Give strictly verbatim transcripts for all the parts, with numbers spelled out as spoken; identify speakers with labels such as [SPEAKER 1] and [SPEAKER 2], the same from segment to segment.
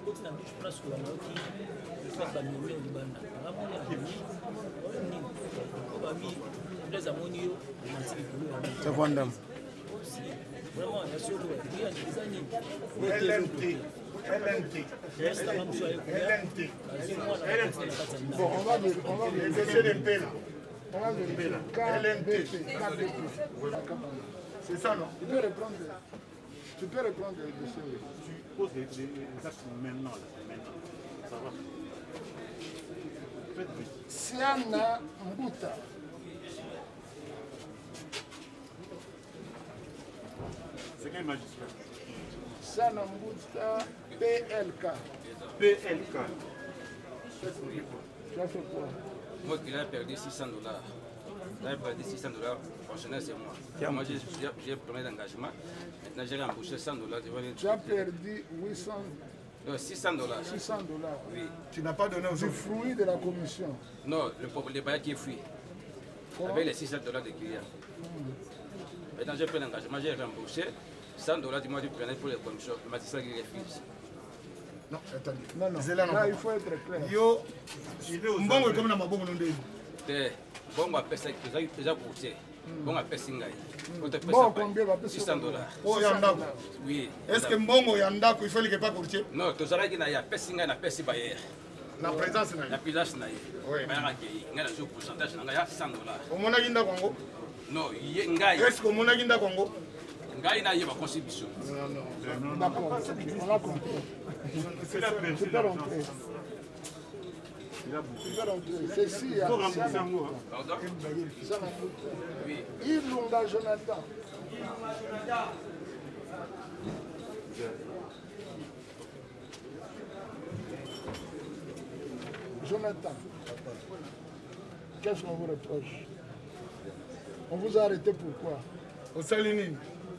[SPEAKER 1] côté na biche place ko la qui le fait ba mieux au banda la moni a ni ni ko ba mi les amonio
[SPEAKER 2] c'est Vandam
[SPEAKER 1] vraiment il y a surtout il y a des années
[SPEAKER 3] L M T L M T L M T
[SPEAKER 4] Bon, on va on va
[SPEAKER 3] vérifier.
[SPEAKER 4] On va vérifier. L M T
[SPEAKER 3] C'est ça, non?
[SPEAKER 4] Tu peux reprendre. Tu peux reprendre le dossier.
[SPEAKER 3] Tu poses les actes maintenant, maintenant. Ça va. Faites vite.
[SPEAKER 4] Siana Mbuta.
[SPEAKER 3] C'est quel magistrat?
[SPEAKER 4] Siana Mbuta, P L K.
[SPEAKER 3] P L K.
[SPEAKER 4] Tu as fait quoi?
[SPEAKER 5] Moi qui l'ai perdu six cents dollars. J'avais perdu six cents dollars, fonctionnaire c'est moi. Moi j'ai pris l'engagement. Maintenant j'ai remboursé cent dollars.
[SPEAKER 4] Tu as perdu huit cents.
[SPEAKER 5] Non, six cents dollars.
[SPEAKER 4] six cents dollars.
[SPEAKER 5] Oui.
[SPEAKER 3] Tu n'as pas donné aux
[SPEAKER 4] du fruit de la commission.
[SPEAKER 5] Non, le, le bail qui est fui. Avec les six cents dollars de clients. Mmh. Maintenant j'ai pris l'engagement, j'ai remboursé cent dollars du mois du preneur pour les commissions. Le magistrat qui refuse.
[SPEAKER 3] Non, attendez.
[SPEAKER 4] Non, non. Là, là il faut être clair.
[SPEAKER 3] Yo, Mbongo est comme dans ma bonne nom.
[SPEAKER 5] Bon, on appelle ça déjà poussé. Bon, on appelle Singaï.
[SPEAKER 4] Bon, combien va payer
[SPEAKER 5] six cents dollars.
[SPEAKER 3] Oh, Yandako.
[SPEAKER 5] Oui.
[SPEAKER 3] Est-ce que Mbongo Yandako, il faut qu'il n'y ait pas courtier?
[SPEAKER 5] Non, tout ça, il y a pas Singaï, il y a pas Sibayer.
[SPEAKER 3] La présence, il y a
[SPEAKER 5] la présence, il y a il y a un pourcentage, il y a cent dollars.
[SPEAKER 3] Au Monaginda Congo?
[SPEAKER 5] Non, il y a un gars.
[SPEAKER 3] Est-ce qu'au Monaginda Congo?
[SPEAKER 5] Un gars, il y a une contribution.
[SPEAKER 3] Non, non.
[SPEAKER 4] D'accord, on a compris.
[SPEAKER 3] C'est la peine.
[SPEAKER 4] Tu peux rentrer. C'est ici. Il
[SPEAKER 3] faut rembourser un mot.
[SPEAKER 5] Oui.
[SPEAKER 4] Ilunga Jonathan. Jonathan, qu'est-ce qu'on vous reproche? On vous a arrêté pourquoi?
[SPEAKER 3] Au Salinine.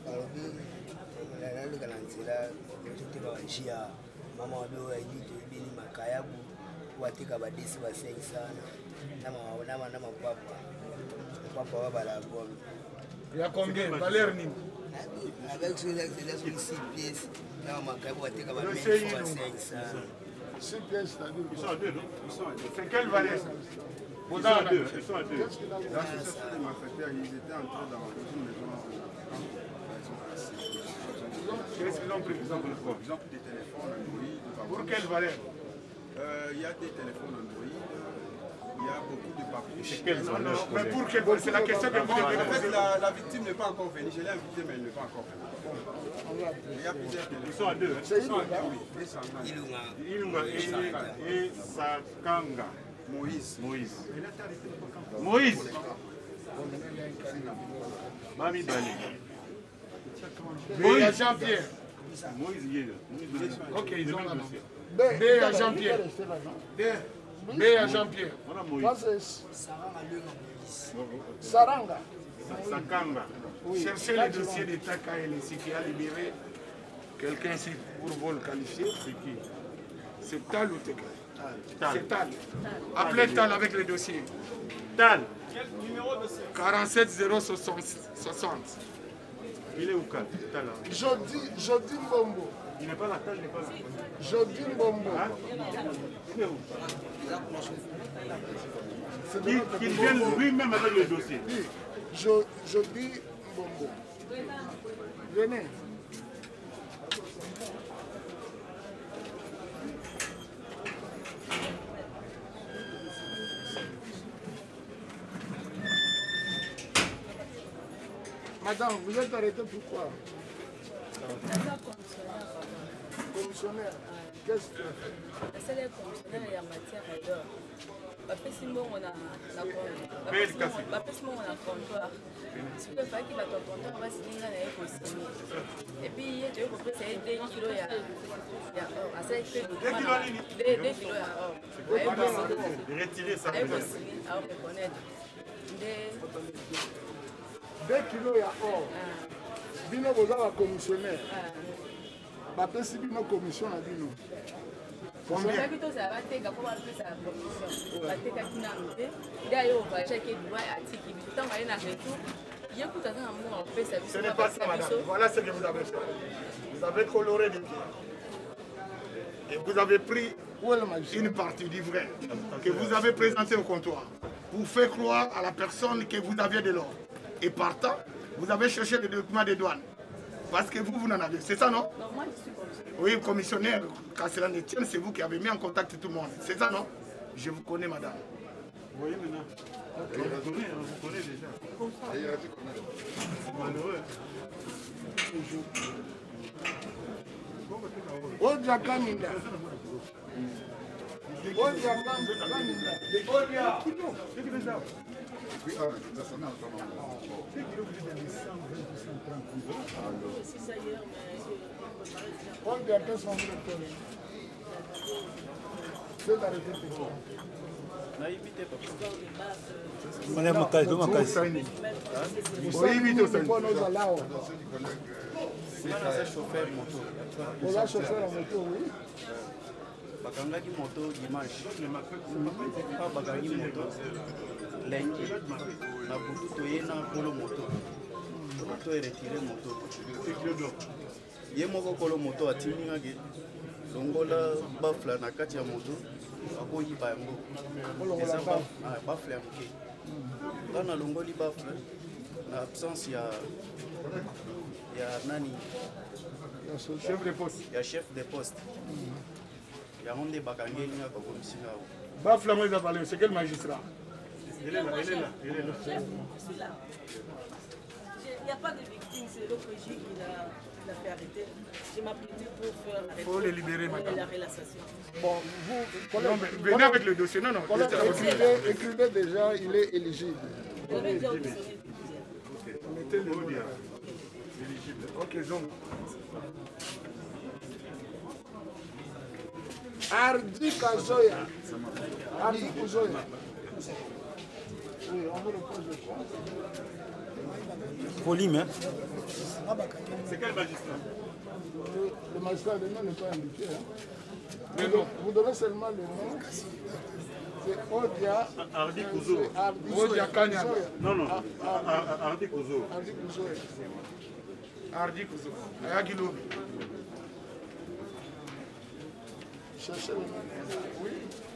[SPEAKER 6] Mama wado aidito ibini makayabu watika badisi basengi sana nama nama nama papa papa baba la gomme.
[SPEAKER 3] Il y a combien? Valeur nini?
[SPEAKER 6] Avec ce là ici pièces nama makayabu watika badisi basengi sana.
[SPEAKER 4] Six pièces, c'est-à-dire
[SPEAKER 3] ils sont à deux, non? Ils sont à deux. C'est quelle valeur? Ils sont à deux. Ils sont à deux.
[SPEAKER 7] L'association des malfaiteurs, ils étaient entrés dans une maison.
[SPEAKER 3] Qu'est-ce qu'ils ont pris? Ils ont pris quoi?
[SPEAKER 7] Ils ont pris des téléphones Android.
[SPEAKER 3] Pour quelle valeur?
[SPEAKER 7] euh, Il y a des téléphones Android. Il y a beaucoup de papiers.
[SPEAKER 3] C'est quelle valeur? Mais pour quelle valeur? C'est la question que vous devez
[SPEAKER 7] En
[SPEAKER 3] poser.
[SPEAKER 7] fait, la, la victime n'est pas encore venue. Je l'ai invitée, mais elle n'est pas encore venue. Il y a plusieurs téléphones.
[SPEAKER 3] Ils sont à deux.
[SPEAKER 4] C'est Ilunga.
[SPEAKER 7] Ilunga.
[SPEAKER 3] Ilunga et Sakanga.
[SPEAKER 7] Moïse.
[SPEAKER 3] Moïse. Moïse. Mami Bali. Moïse. Jean-Pierre. Moïse, il est là. Ok, ils ont là. B à Jean-Pierre. B à Jean-Pierre.
[SPEAKER 4] Saranga.
[SPEAKER 3] Sakanga. Cherchez les dossiers d'État quand il est ici qui a libéré quelqu'un ici pour vol qualifié. C'est qui? C'est Tal ou Teka? C'est Tal. Appelez Tal avec les dossiers. Tal. Quel numéro de dossier? quarante-sept zéro soixante. Il est où, Tal?
[SPEAKER 4] Jodi, Jodi Mbombo.
[SPEAKER 3] Il n'est pas là, Tal n'est pas là.
[SPEAKER 4] Jodi Mbombo.
[SPEAKER 3] Hein? Il est où? Qu'il vienne lui-même avec le dossier.
[SPEAKER 4] Jo, Jodi Mbombo. Venez. Madame, vous êtes arrêtée pourquoi? Commissionnaire. Qu'est-ce que tu as fait?
[SPEAKER 8] C'est le commissionnaire et la matière d'or. Bapesi mbongo na na comptoir. Bapesi mbongo na comptoir. Ce que fait qu'il va ton comptoir va signer na yeko signer. Et puis il y a tu peux passer deux kilos ya ya or. À ça fait deux kilos ya or.
[SPEAKER 3] Retirer ça.
[SPEAKER 8] Ayeko signer à reconnaître.
[SPEAKER 4] deux kilos ya or. Bino boza ba commissionnaire. Bapesi bino commission na bino.
[SPEAKER 8] Combien? Ça plutôt ça va te gapo va faire sa commission. Va te kakina mpe. D'ailleurs on va checker du droit article. Tant va na retour. Il y a tout à temps amour en fait ça.
[SPEAKER 3] Ce n'est pas ça, madame. Voilà ce que vous avez fait. Vous avez coloré des pieds. Et vous avez pris une partie du vrai que vous avez présenté au comptoir pour faire croire à la personne que vous aviez de l'or. Et partant, vous avez cherché des documents de douane. Parce que vous, vous n'en avez. C'est ça, non?
[SPEAKER 8] Non, moi je suis commissionnaire.
[SPEAKER 3] Oui, commissionnaire, quand cela ne tient, c'est vous qui avez mis en contact tout le monde. C'est ça, non? Je vous connais, madame.
[SPEAKER 7] Vous voyez maintenant. Okay. Vous connaissez, vous connaissez déjà. C'est malheureux.
[SPEAKER 4] Odia Kaminda. Odia Kaminda. Odia Kaminda. C'est arrêté.
[SPEAKER 2] Madame Makaï, Makaï.
[SPEAKER 7] C'est chauffeur moto.
[SPEAKER 4] Vous êtes chauffeur en moto, oui.
[SPEAKER 7] Bakangaki moto dimanche. Pas bakangi moto. Lundi. Na butu toye na kolo moto. Moto est retiré moto. Ye moko kolo moto atimingaki. Longola bafla na kati ya moto. Akoyiba yango. Eza bafla ya moke. Kana longoli bafla na absence ya ya nani
[SPEAKER 3] Chef de poste.
[SPEAKER 7] Ya chef de poste. Ya onde bakangeli na ko komisina.
[SPEAKER 3] Bafla moi va parler, c'est quel magistrat?
[SPEAKER 7] Elle est là, elle est là, elle est là.
[SPEAKER 8] Je suis là. Il n'y a pas de victime, c'est l'O P J qui l'a fait arrêter. Je m'apprêtais pour faire arrêter.
[SPEAKER 3] Faut le libérer, madame.
[SPEAKER 8] La relaxation.
[SPEAKER 4] Bon, vous,
[SPEAKER 3] non, mais venez avec le dossier. Non, non.
[SPEAKER 4] Écrivez, écrivez déjà, il est éligible.
[SPEAKER 8] Vous avez déjà auditionné le
[SPEAKER 3] On mettait le mot éligible. Ok, donc.
[SPEAKER 4] Ardi Kazoya. Ardi Kazoya. Oui, on veut le poste de quoi?
[SPEAKER 2] Volume, hein?
[SPEAKER 7] C'est quel magistrat?
[SPEAKER 4] Le, le magistrat de nom n'est pas indiqué. Hein. Vous, vous donnez seulement le nom. C'est Odia.
[SPEAKER 7] Ardi Kouzo.
[SPEAKER 3] Odia Kanya.
[SPEAKER 7] Non, non. Ardi Kouzo.
[SPEAKER 4] Ardi Kouzo.
[SPEAKER 3] Ardi Kouzo. Ayagilo.
[SPEAKER 4] Cherchez le nom. Oui.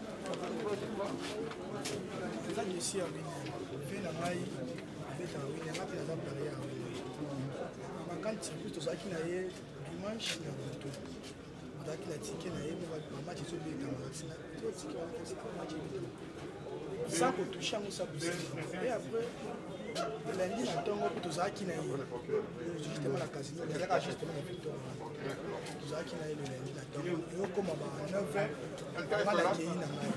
[SPEAKER 9] C'est ça que je suis à Wine. Je fais la maille avec un Wine. Je vais faire la maille à Wine. Quand tu es plus qui n'a dimanche, il y a un moto. Il y a un ticket, il y a un match qui est bien dans le cinéma. Il y a un ticket, sans qu'on touche à mon sabre. Et après, lundi, il y a un temps où tu as qui n'a justement la casino. Il y a justement la victoire. Tu as qui n'a le lundi. Et on commence à neuf heures. On va la cueillir dans la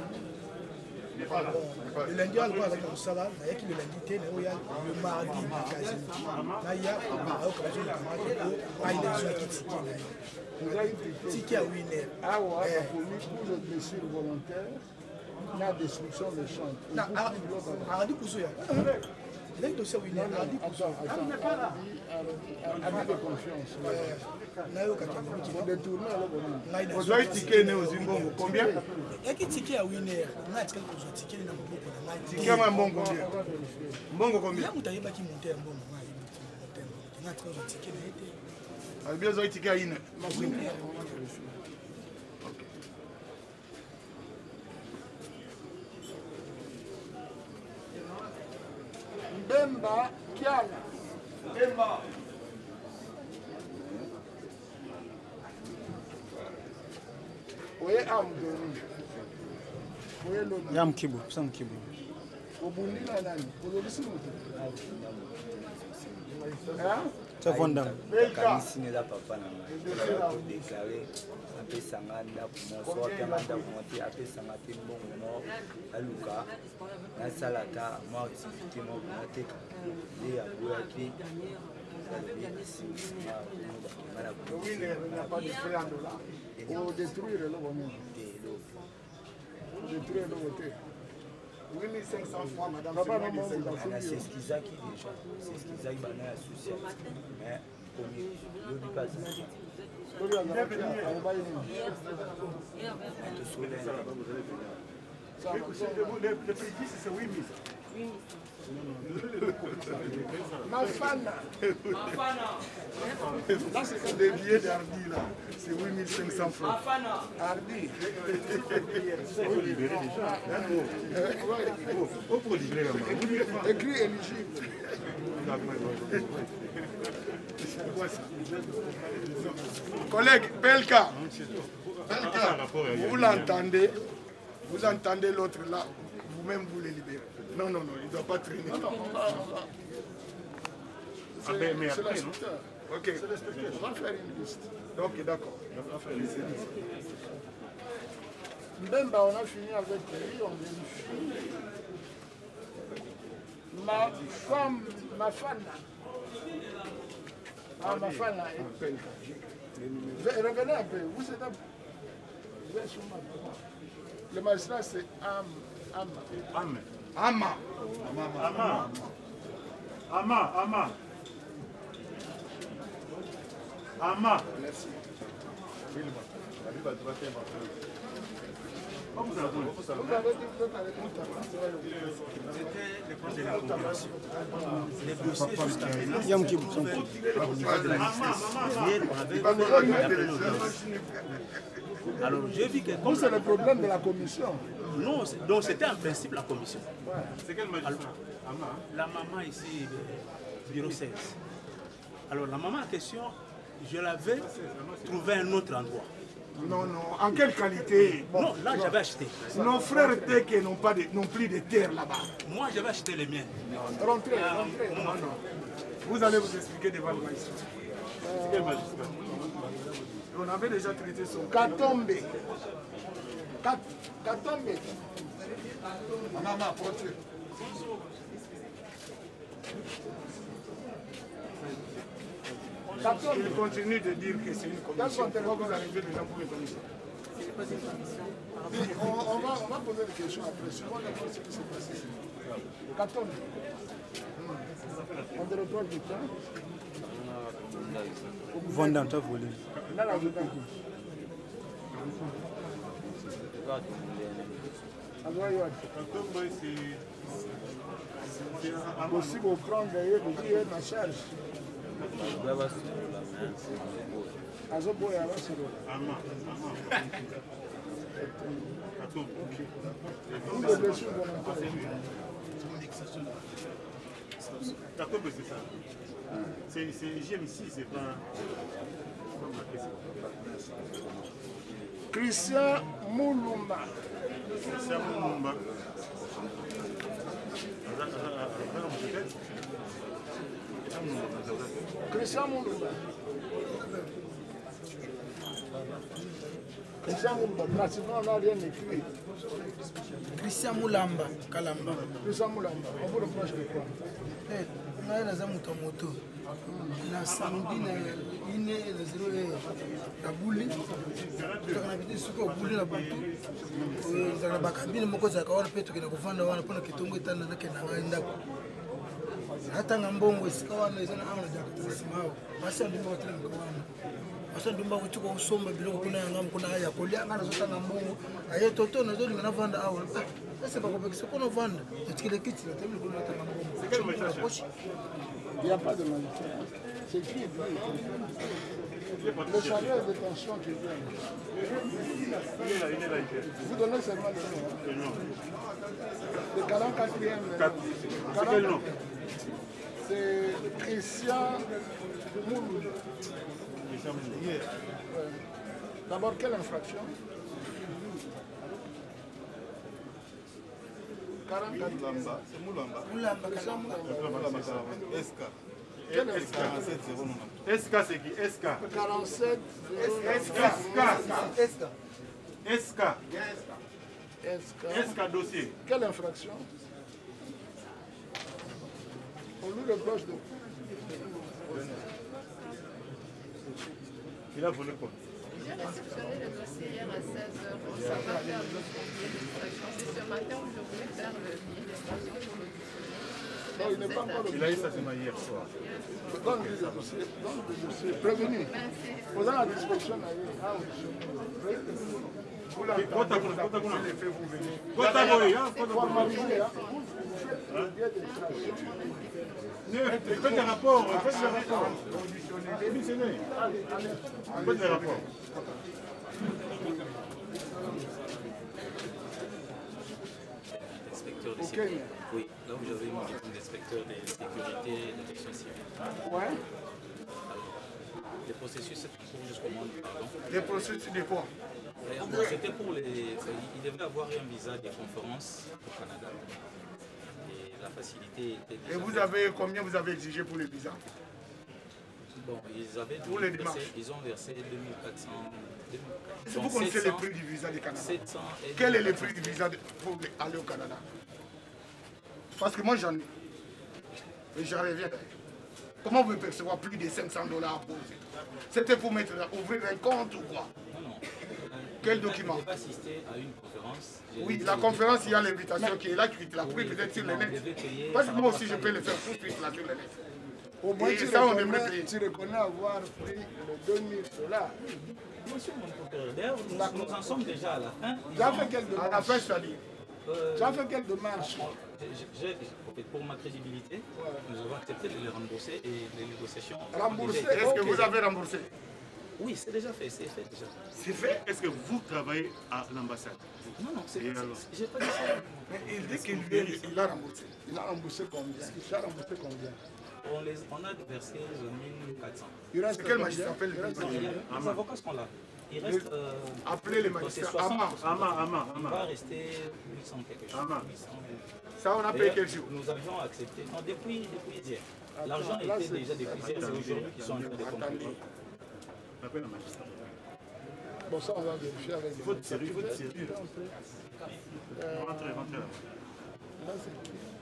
[SPEAKER 9] le lundi, on va avec un salaire, il y a qui le lundi, le mardi, il y a casino. Là, il y a un occasion de camarade, il y a des tickets.
[SPEAKER 4] Vous avez un
[SPEAKER 9] ticket à Winer.
[SPEAKER 4] Ah ouais, pour les blessures volontaires, la destruction des champs.
[SPEAKER 9] Non, Ardi Kouzoya. Il y a un dossier à Winer. Ardi Kouzoya.
[SPEAKER 4] Ardi de confiance. Il faut détourner alors.
[SPEAKER 3] Vous avez ticket aux Zimbabwe. Combien?
[SPEAKER 9] Il y a qui ticket à Winer. Il y a ticket à ticket à Mbongo.
[SPEAKER 3] Ticket à Mbongo combien? Mbongo combien?
[SPEAKER 9] Il y a un taïba qui monte à Mbongo. Il y a un ticket à été.
[SPEAKER 3] Il y a un ticket à Ine.
[SPEAKER 4] Bemba Kiala.
[SPEAKER 3] Bemba.
[SPEAKER 4] Oye Amdoni. Oye Lona.
[SPEAKER 2] Yam Kibu, Sam Kibu.
[SPEAKER 4] Obundi na nani? Ozolisi moto.
[SPEAKER 2] Chef Wandam.
[SPEAKER 6] Kamisi neza papa na nga. Pour déclarer apesanga ndako moso apesanga ndako mote apesanga pe mbongo mo aluka nasala ata mwa activité mo nateka nde aboyaki
[SPEAKER 4] Oui, il n'y a pas de frais en dollars. Pour détruire le bonheur. Pour détruire le beauté.
[SPEAKER 3] huit mille cinq cents francs, madame.
[SPEAKER 4] Papa, non, non, non.
[SPEAKER 6] C'est ce qu'ils ont qui déjà. C'est ce qu'ils ont qui est associé. Mais comme il n'y a pas de
[SPEAKER 7] Le préjudice, c'est huit mille.
[SPEAKER 4] Mafana. Là, c'est des billets d'Hardy, là. C'est huit mille cinq cents francs. Hardy.
[SPEAKER 2] Il faut libérer déjà. Il faut libérer la main.
[SPEAKER 4] Écrit éligible. Collègue, Belka. Belka, vous l'entendez, vous entendez l'autre là, vous-même vous les libérez. Non, non, non, il ne doit pas traîner. Non, non, on va, on va.
[SPEAKER 2] Ah ben, mais après, non?
[SPEAKER 4] Ok, on va faire une liste. Ok, d'accord. Mbemba, on a fini avec lui, on vérifie. Ma femme, ma femme. Ah, ma femme, revenez un peu. Vous êtes un peu. Le magistrat, c'est Am. Am.
[SPEAKER 2] Am.
[SPEAKER 4] Ama.
[SPEAKER 2] Ama. Ama. Ama. Ama.
[SPEAKER 4] Merci.
[SPEAKER 2] Vous avez dit que vous avez
[SPEAKER 7] C'était le point de la coopération. Les dossiers jusqu'à présent,
[SPEAKER 2] Yam Kibou.
[SPEAKER 7] au niveau de la justice. Hier, on avait fait l'audience. Alors, j'ai vu que comme
[SPEAKER 4] c'est le problème de la commission.
[SPEAKER 7] Non, donc c'était en principe la commission.
[SPEAKER 2] C'est quel magistrat?
[SPEAKER 7] La maman ici, bureau seize. Alors, la maman en question, je l'avais trouvé à un autre endroit.
[SPEAKER 4] Non, non. En quelle qualité? Bon,
[SPEAKER 7] non, là, j'avais acheté.
[SPEAKER 4] Nos frères Teke n'ont pas de, n'ont plus de terre là-bas.
[SPEAKER 7] Moi, j'avais acheté les miennes.
[SPEAKER 4] Rentrez, rentrez. Non, non. Vous allez vous expliquer devant le magistrat.
[SPEAKER 2] C'est quel magistrat?
[SPEAKER 4] On avait déjà traité son Katombe. Kat, Katombe. Maman, portez. Il continue de dire que c'est une commission. Pourquoi vous arrivez déjà pour une commission? on, on, va, on va poser des questions après. Souvent, on a ce qui s'est passé. Katombe. On te retrouve du temps.
[SPEAKER 2] Vendant, tu as volé.
[SPEAKER 4] Là, là, dedans. Aussi, vous prendre d'ailleurs, vous dire ma charge. Azoboya, là, c'est là. Vous le blessure volontaire.
[SPEAKER 2] D'accord, c'est ça. C'est G M ici, c'est pas.
[SPEAKER 4] Christian Moulumba.
[SPEAKER 2] Christian Moulumba.
[SPEAKER 4] Christian Moulumba. Christian Moulumba, pratiquement on n'a rien écrit.
[SPEAKER 9] Christian Moulamba, Kalamba.
[SPEAKER 4] Christian Moulamba, on vous reproche de quoi?
[SPEAKER 9] Ngai naza moto ya moto na samedi na ine na zero na buli toka na biti suko buli na butu ezaka bakabine moko ezalaka wana mpe tokende kovanda wana mpona kitongo etanda nakende na ngai ndako atanga mbongo esika wana eza na awa na jaka nsima awa basi ya ndumba kotelemaka wana basi ya ndumba kuti kosomba biloko kuna ya ngamu kuna ya kolia nga nazotanga mbongo aye toto nazolinga navanda awa ese bakopekisa mpona ovanda etikele kiti natemili kuna natanga mbongo.
[SPEAKER 4] Il n'y a pas de magistrat. C'est qui est bien. Le salaire de détention qui vient. Vous donnez seulement le nom. Le quarante-quatrième.
[SPEAKER 2] C'est quel nom?
[SPEAKER 4] C'est Christian Moulou. D'abord, quelle infraction? quarante-quatre.
[SPEAKER 2] C'est Moulamba.
[SPEAKER 9] Moulamba, Kalamba.
[SPEAKER 2] S K. S K c'est qui? S K.
[SPEAKER 4] quarante-sept.
[SPEAKER 2] S K. S K. S K dossier.
[SPEAKER 4] Quelle infraction? On lui reproche de.
[SPEAKER 2] Il a volé quoi?
[SPEAKER 8] J'ai réceptionné le dossier hier à seize heures. On ne s'est pas fait un dossier d'extraction. C'est ce matin où je voulais faire le billet d'extraction pour le dossier.
[SPEAKER 4] Non, il n'est pas encore.
[SPEAKER 2] Il a eu ça seulement hier soir.
[SPEAKER 4] Donne le dossier. Donne le dossier. Prévenu. Vous avez la disposition. Vous
[SPEAKER 3] vous l'entendez, vous apportez les faits, vous venez.
[SPEAKER 4] Formalisé, hein.
[SPEAKER 2] Faites des rapports, faites des rapports. Auditionnez. Faites des rapports.
[SPEAKER 5] Inspecteur de sécurité. Oui, là où j'avais mon inspecteur de sécurité et de protection civile.
[SPEAKER 4] Ouais.
[SPEAKER 5] Les processus, c'est pour jusqu'au mois de pardon.
[SPEAKER 3] Les processus de quoi?
[SPEAKER 5] C'était pour les. Il devait avoir un visa de conférence au Canada. Et la facilité était déjà.
[SPEAKER 3] Et vous avez combien vous avez exigé pour les visas?
[SPEAKER 5] Bon, ils avaient
[SPEAKER 3] pour les démarches.
[SPEAKER 5] Versé, ils ont versé deux mille quatre cents.
[SPEAKER 3] Est-ce que vous connaissez le prix du visa du Canada?
[SPEAKER 5] sept cents et
[SPEAKER 3] quel est le prix du visa de, pour aller au Canada? Parce que moi j'en ai. Et j'en reviens. Comment vous pouvez percevoir plus de cinq cents dollars pour c'était pour mettre, ouvrir un compte ou quoi?
[SPEAKER 5] Non, non.
[SPEAKER 3] Quel document?
[SPEAKER 5] Je n'ai pas assisté à une conférence.
[SPEAKER 3] Oui, la conférence, il y a l'invitation qui est là, qui te l'a pris
[SPEAKER 5] oui,
[SPEAKER 3] peut-être sur le net.
[SPEAKER 5] Payer,
[SPEAKER 3] parce que moi aussi, je peux le faire tout de suite là sur le net.
[SPEAKER 4] Au moins,
[SPEAKER 3] et
[SPEAKER 4] tu,
[SPEAKER 3] ça, on
[SPEAKER 4] reconnais,
[SPEAKER 3] aimerait payer.
[SPEAKER 4] tu reconnais avoir pris les deux mille dollars.
[SPEAKER 5] Monsieur mon procureur, d'ailleurs, nous, nous en sommes déjà à la fin.
[SPEAKER 4] Tu as fait quelle démarche?
[SPEAKER 3] À la fin, c'est-à-dire
[SPEAKER 4] euh, tu as fait quelle démarche?
[SPEAKER 5] Pour ma crédibilité, ouais. Nous avons accepté de les rembourser et les négociations.
[SPEAKER 3] Rembourser? Est-ce que vous avez remboursé?
[SPEAKER 5] Oui, c'est déjà fait, c'est fait déjà.
[SPEAKER 2] C'est fait? Est-ce que vous travaillez à l'ambassade?
[SPEAKER 5] Non, non, c'est pas j'ai pas dit ça.
[SPEAKER 3] Mais il dit qu'il il a remboursé.
[SPEAKER 4] Il a remboursé combien? Il a remboursé combien?
[SPEAKER 5] On, les, on a versé mille quatre cents.
[SPEAKER 3] Il reste quel magistrat appelle
[SPEAKER 5] les avocats sont là. Il reste. Euh,
[SPEAKER 3] Appelez les magistrats. Ama,
[SPEAKER 2] Ama, Ama,
[SPEAKER 5] Il va rester huit cents quelque chose.
[SPEAKER 2] Ama.
[SPEAKER 3] Ça, on a payé quel jour?
[SPEAKER 5] Nous avions accepté. Non, depuis, depuis hier. L'argent était déjà depuis hier. C'est aujourd'hui qu'ils sont en train de conclure.
[SPEAKER 2] Appelle le magistrat.
[SPEAKER 4] Bon, ça, on va vérifier avec
[SPEAKER 2] il faut de sérieux, il faut de sérieux.
[SPEAKER 4] Euh,
[SPEAKER 2] rentrez, rentrez là.
[SPEAKER 4] Là, c'est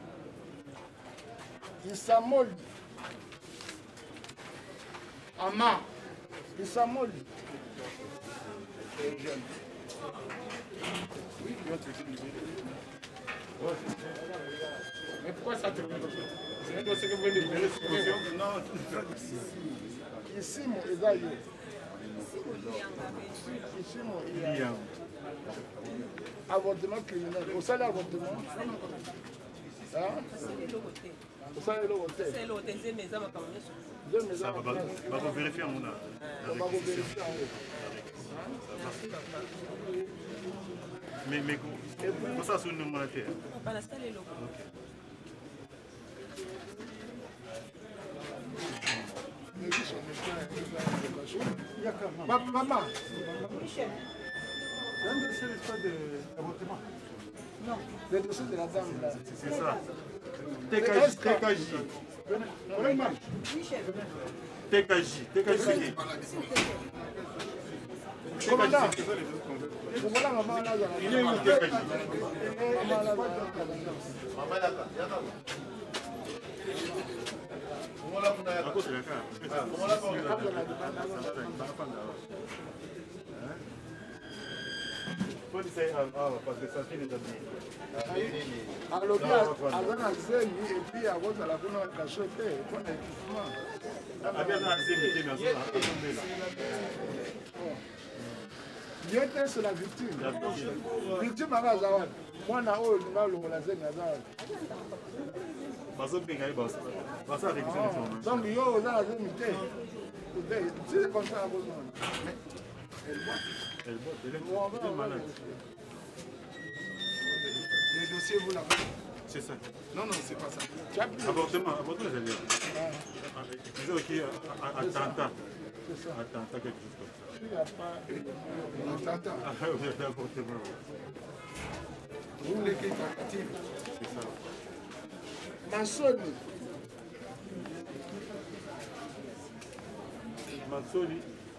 [SPEAKER 4] qui? Issamol.
[SPEAKER 3] Ama.
[SPEAKER 4] Issamol.
[SPEAKER 3] Oui, il va te mais pourquoi ça te fait? C'est un dossier que vous venez de libérer sur caution? Non.
[SPEAKER 4] Ici, mon Ezaïo. Ici, mon Ezaïo. Avortement criminel. Au salaire avortement? Hein? Au salaire l'hôtel. C'est l'hôtel, c'est mes âmes à parler.
[SPEAKER 2] Ça va vérifier en haut là.
[SPEAKER 4] On va vérifier en haut.
[SPEAKER 2] Mais, mais, comment ça, c'est une monétaire?
[SPEAKER 8] On va l'installer là.
[SPEAKER 4] Maman.
[SPEAKER 9] Michel.
[SPEAKER 4] C'est un dossier d'avortement. Non, le dossier de la dame là.
[SPEAKER 2] C'est ça. T K J.
[SPEAKER 9] Michel.
[SPEAKER 2] T K J. T K J.
[SPEAKER 4] Commandant. Voilà maman là.
[SPEAKER 2] Il est où T K J?
[SPEAKER 4] Maman là.
[SPEAKER 2] À cause de la carte. Parce que ça fait les amis.
[SPEAKER 4] Alors, il y a un zèle et puis à votre la bonne cachette, bon équipement. Bien c'est la victime. Victime à Razawad. Moi, je suis là, le zèle à Razawad. Donc, il y a un zèle. C'est comme ça à vos noms. Elle boite.
[SPEAKER 2] Elle boite, elle est malade.
[SPEAKER 3] Les dossiers, vous l'avez?
[SPEAKER 2] C'est ça.
[SPEAKER 3] Non, non, c'est pas ça.
[SPEAKER 2] Avortement, avortement, c'est bien. Ils ont écrit attentat. Attentat, quelque chose comme ça.
[SPEAKER 4] Il n'y a pas
[SPEAKER 3] attentat.
[SPEAKER 2] Avortement.
[SPEAKER 3] Vous voulez qu'il y ait tentative?
[SPEAKER 2] C'est ça.
[SPEAKER 4] Mansoni.
[SPEAKER 2] Mansoni.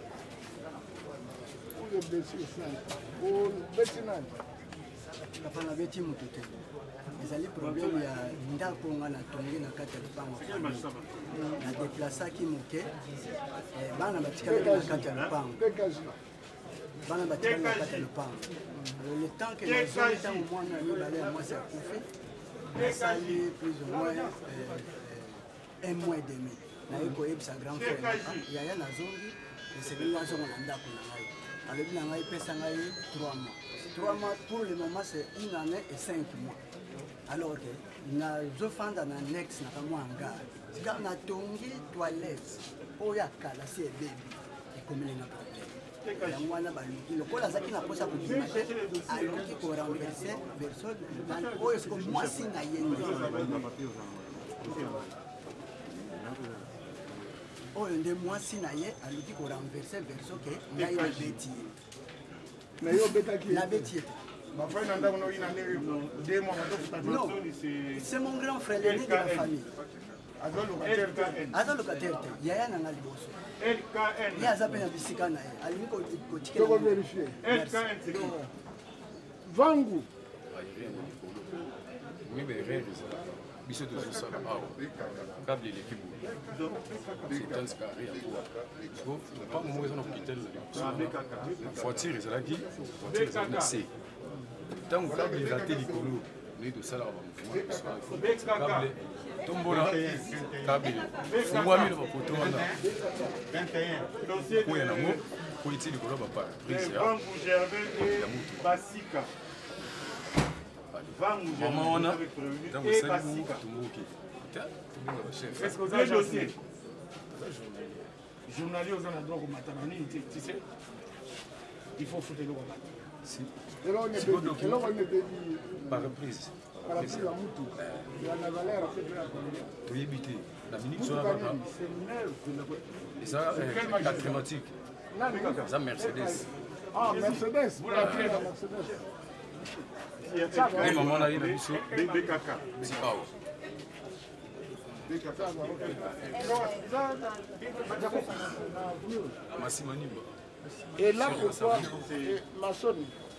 [SPEAKER 4] Pour le blessure simple. Pour le bétinage.
[SPEAKER 10] Papa na beti mutu te ezali problème ya ndako nga na tongi na kati ya lupango na déplaçaki moke bana batikali na kati ya lupango bana batikali na kati ya lupango le temps que nazongi ntango mwana mibale ya mwasi akufi nasali plus ou moins un mois et demi naye koyebisa grand frère yaya nazongi esengeli nazonga na ndako na ngai alobi na ngai epesa ngai trois mois. trois mois pour le moment c'est une année et cinq mois. Alors que nazofanda na next na kamwa anga. Tika na tongi toilette. Oya kala si ebebi. Ekomele na problème. Yango wana baluki lokola azaki na posa kobima te aloki korenverse verso oyo siko mwasi na ye nde oyo nde mwasi na ye aloki korenverse verso ke ngai nabeti ye
[SPEAKER 4] Mais yo betaki.
[SPEAKER 10] nabeti ye te.
[SPEAKER 3] Non,
[SPEAKER 10] c'est mon grand frère, l'aîné de la famille. Aza locataire te, yaya nanga liboso. Ye aza pe na bisika na ye, alingi kotikela.
[SPEAKER 4] Toko vérifier. Vangu.
[SPEAKER 5] Oui, mais rien de ça. Biso de ça, ah, câble l'équipe. C'est un scarré à toi. Pas au moins on a quitté le voiture, c'est là qui voiture, c'est là c'est. Tant que câble est raté du colo, nous de ça là, on va câble. Tombola, câble. On va mettre le poteau là. vingt et un. Dossier. Oui, on a mot. Pour utiliser le colo, va pas. Prise.
[SPEAKER 3] Basika.
[SPEAKER 5] Maman, on a dans le salon,
[SPEAKER 3] est-ce que vous avez un dossier? Journalier aux endroits comme Matamani, tu sais, il faut foutre le roi.
[SPEAKER 5] Si.
[SPEAKER 4] Et là, on est béni. Et là, on est béni.
[SPEAKER 5] Par reprise.
[SPEAKER 4] Par reprise, la moutou. Il y a la valeur à faire la
[SPEAKER 5] tu es habité. La minute sur la papa. Et ça, la climatique. Ça, Mercedes.
[SPEAKER 4] Ah, Mercedes. Pour la clé de Mercedes.
[SPEAKER 5] Oui, maman, là, il a vu ça.
[SPEAKER 2] B K K.
[SPEAKER 5] C'est pas où.
[SPEAKER 4] Et là, pourquoi Mason,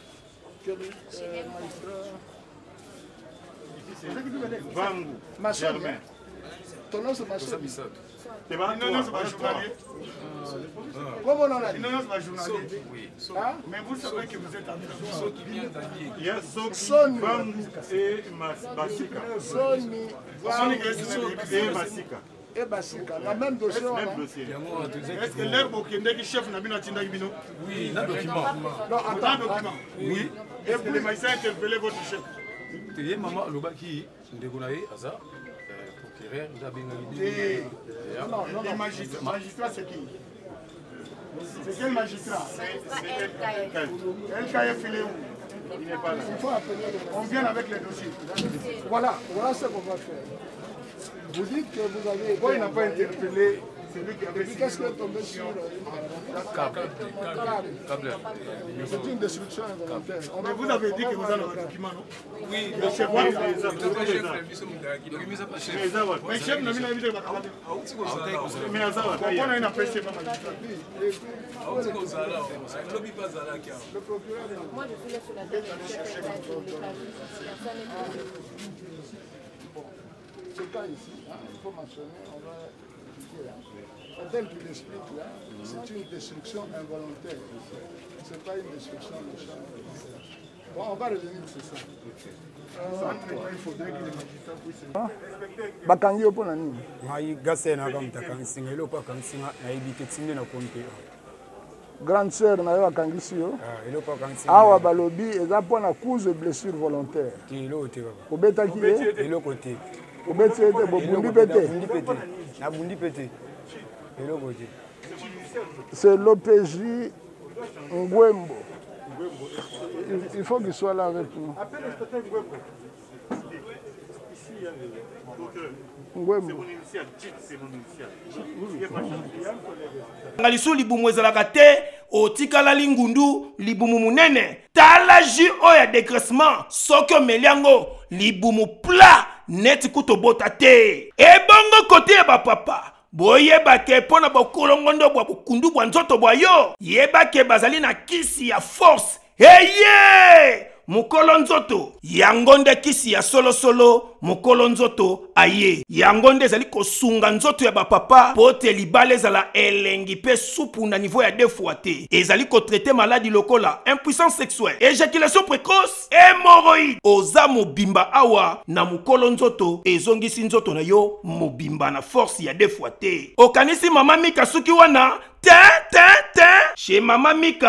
[SPEAKER 4] Mason, ton nom c'est Mason.
[SPEAKER 3] Non, non, c'est pas journalier.
[SPEAKER 4] Comment on a dit?
[SPEAKER 3] Non, non, c'est pas journalier. Mais vous savez que vous êtes en
[SPEAKER 2] Il y a Sony, Vangu et Basika.
[SPEAKER 4] Sony,
[SPEAKER 2] Vangu et Basika.
[SPEAKER 4] Et Basika, la même dossier.
[SPEAKER 2] Même dossier.
[SPEAKER 3] Est-ce que l'air Bokende qui chef n'a pas été bino?
[SPEAKER 5] Oui, un document.
[SPEAKER 3] Non, attends, document. Oui. Est-ce que les maïsins ont interpellé votre chef?
[SPEAKER 5] Tu es maman, le baki, de Gounaï, Aza, procureur,
[SPEAKER 3] non, non, les magistrats, magistrat c'est qui? C'est quel magistrat?
[SPEAKER 8] C'est L K F.
[SPEAKER 3] L K F, il est où? Il n'est pas là.
[SPEAKER 4] Il faut appeler.
[SPEAKER 3] On vient avec les dossiers.
[SPEAKER 4] Voilà, voilà ce qu'on va faire. Vous dites que vous avez.
[SPEAKER 3] Pourquoi il n'a pas interpellé celui qui avait signé?
[SPEAKER 4] Qu'est-ce qui est tombé sur
[SPEAKER 5] câble? Câble.
[SPEAKER 4] C'est une destruction involontaire.
[SPEAKER 3] Mais vous avez dit que vous avez un document, non?
[SPEAKER 5] Oui,
[SPEAKER 3] le chef
[SPEAKER 5] oui,
[SPEAKER 3] de
[SPEAKER 5] le chef
[SPEAKER 3] mais chef n'a pas invité. Mais pourquoi on a une empêché pas magistrat?
[SPEAKER 8] Moi, je suis là sur la table du chef de l'État.
[SPEAKER 4] Ce cas ici, hein, il faut mentionner, on va dire, hein, tel qu'il explique là, c'est une destruction involontaire. Ce n'est pas une destruction méchante. Bon, on va revenir sur ça. Il faudrait que les magistrats puissent... Bakangi opo na nini?
[SPEAKER 11] Ngai gase na kamta kansinga eloko kansinga na ibite tsinde na konte.
[SPEAKER 4] Grande sœur na yo akangisi yo.
[SPEAKER 11] Ah, eloko kansinga.
[SPEAKER 4] Awa balobi eza pona cause de blessure volontaire.
[SPEAKER 11] Ti eloko te baba.
[SPEAKER 4] Obetaki ye?
[SPEAKER 11] Eloko te.
[SPEAKER 4] Obeti ete bobundi pete.
[SPEAKER 11] Bundi pete. Na bundi pete. Eloko te.
[SPEAKER 4] C'est l'O P J Ngwembo. Il faut qu'il soit là avec nous. Ngwembo.
[SPEAKER 12] Ngalisu libumu ezalaka te otikala lingundu libumu munene tala ji oya dégraissement soki omeliango libumu plat neti kutobota te ebongo kote ya bapapa boyebake mpona bokolongondo bwa bukundu bwa nzoto bwa yo yebake bazali na kisi ya force eye mukolo nzoto yango nde kisi ya solo solo mukolo nzoto aye yango nde ezali kosunga nzoto ya bapapa po te libala ezala elengi pe supu na niveau ya deux fois te ezali kotraite maladi lokola impuissance sexuelle éjaculation précoce hémorroïde oza mobimba awa na mukolo nzoto ezongisi nzoto na yo mobimba na force ya deux fois te okanisi mama Mika suki wana te te te chez mama Mika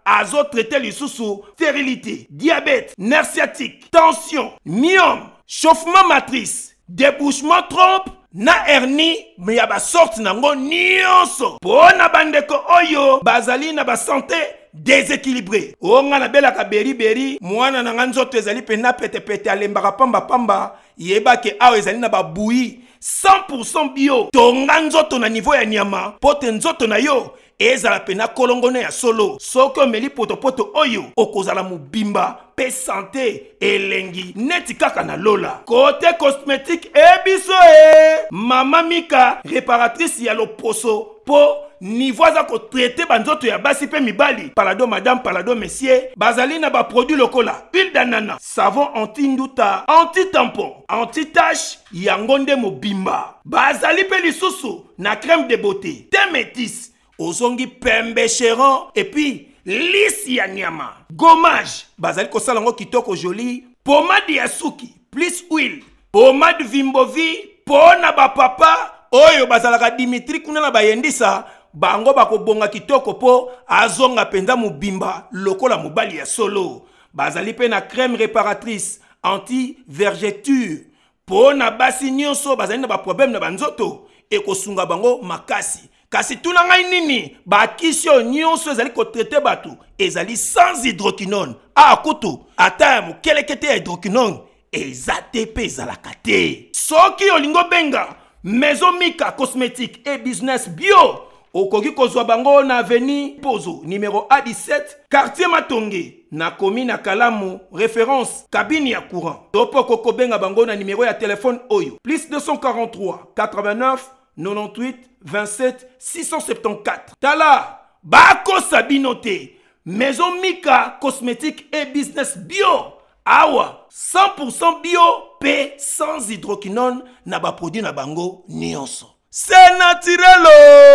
[SPEAKER 12] azo traité lisusu stérilité, diabète, nerf sciatique, tension, myome, chauffement matrice, débouchement trompe na hernie me ya ba sorte nango nyonso pona bandeko oyo bazali na ba santé déséquilibré onga na belaka beri beri mwana na nzoto ezali pena pete pete alembaka pamba pamba yeba ke awo ezali na ba bouillie cent pour cent bio tonga nzoto na niveau ya nyama pote nzoto na yo ezala pena kolongone ya solo soki omeli potopoto oyo okozala mobimba pe santé elengi neti kaka na lola côté cosmétique ebiso e mama Mika réparatrice ya loposo po niveau aza kotraite banzoto ya basi pe mibali palado madame palado messieurs bazali na ba produit lokola huile d'anana savon anti-nduta anti-tampon anti-tache yango nde mobimba bazali pe lisusu na crème de beauté te métis ozongi pembe chéron et puis lisse ya nyama gommage bazali kosala ngo kitoko joli pomade ya suki plus huile pomade vimbovi pona ba papa oyo bazalaka Dimitri kuna na bayendisa bango bakobonga kitoko po azonga penza mobimba lokola mobali ya solo bazali pe na crème réparatrice anti vergeture pona basi nyonso bazali na ba problème na banzoto ekosunga bango makasi kasi tuna ngai nini bakisio nyonso ezali kotraite bato ezali sans hydroquinone a kutu ata ya mokelekete ya hydroquinone eza te pe ezalaka te soki olingo benga Maison Mika cosmétique et business bio okoki kozwa bango na avenue Pozo numéro A dix-sept quartier Matonge na commune na Kalamu référence cabine ya courant topo koko benga bango na numéro ya téléphone oyo plus deux cent quarante-trois quatre-vingt-neuf quatre-vingt-huit vingt-sept six cent soixante-quatorze tala bako sabinote Maison Mika cosmétique et business bio awa cent pour cent bio pe sans hydroquinone na ba produit na bango nyonso c'est naturel.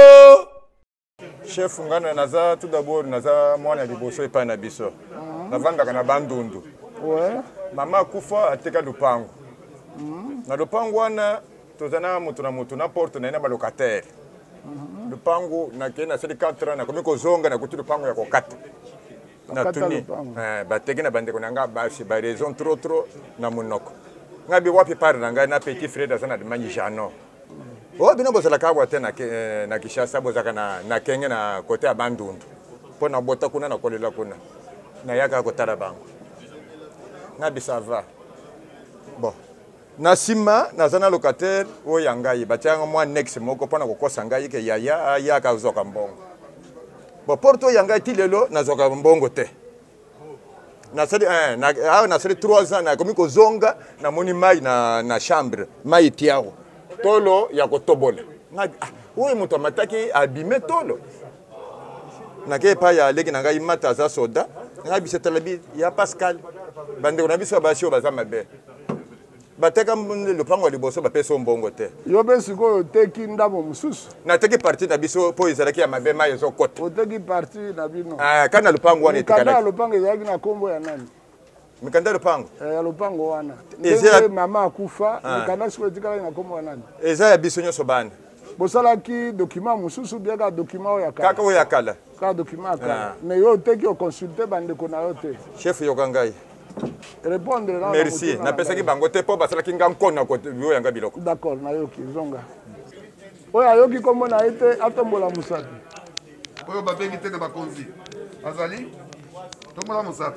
[SPEAKER 13] Chef ngana naza tout d'abord naza mwana liboso epa na biso navandaka na bandundu ouais mama kufa ateka lupango na lupango wana tozana mutu na mutu na porte na ina ba locataire lupango na kena seli quatre na komiko zonga na kutu lupango ya kokata na tuni eh bateki na bandeko nanga basi ba raison trop trop na munoko ngabi wapi pare nanga na petit frère sana de manjano o bino bozala ka bwa tena na Kishasa bozaka na na kenge na kote ya bandundu pona bota kuna na kolela kuna na yaka kotala bango ngabi ça va bon na sima nazana locataire o yangai batianga mwa next moko pona kokosa ngai ke yaya yaka uzoka mbongo bo porto yangai tilelo nazoka mbongo te na sali eh na ah na sali trois ans na komi ko zonga na moni mai na na chambre mai tiao tolo ya kotobola na oyo moto mataki abime tolo na ke pa ya leki na ngai mata za soda na bisetala bi ya Pascal bande na biso basio bazama be bateka le pango liboso bapeso mbongo te
[SPEAKER 4] yo be siko teki ndabo mususu
[SPEAKER 13] na teki parti na biso po izalaki ya mabema yezo kote
[SPEAKER 4] o teki parti na bino
[SPEAKER 13] ah kana lupango wana
[SPEAKER 4] etikala kana lupango ezalaki na kombo ya nani
[SPEAKER 13] mikanda lupango
[SPEAKER 4] eh ya lupango wana eze mama akufa mikanda siko etikala na kombo ya nani
[SPEAKER 13] eza ya biso nyoso bana
[SPEAKER 4] bosalaki document mususu biaka document ya kala
[SPEAKER 13] kaka oya kala
[SPEAKER 4] ka document kala mais yo teki o consulter bande ko na yo te
[SPEAKER 13] chef yokangai
[SPEAKER 4] répondre là
[SPEAKER 13] merci na pesa ki bango te po basala ki ngakona ko yo yanga biloko
[SPEAKER 4] d'accord na yoki zonga oya yoki kombo na ete atombola musapi
[SPEAKER 14] oyo babengi te na bakonzi azali tombola musapi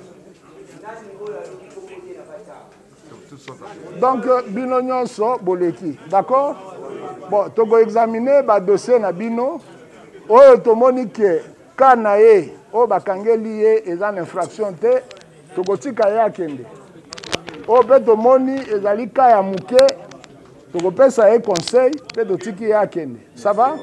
[SPEAKER 4] donc bino nyonso boleki d'accord bon toko examiner ba dossier na bino oyo tomoni ke kana ye o bakangeli ye eza na infraction te tokotika ye akende o mpe tomoni ezali ka ya moke tokopesa ye conseil mpe totiki ye akende ça va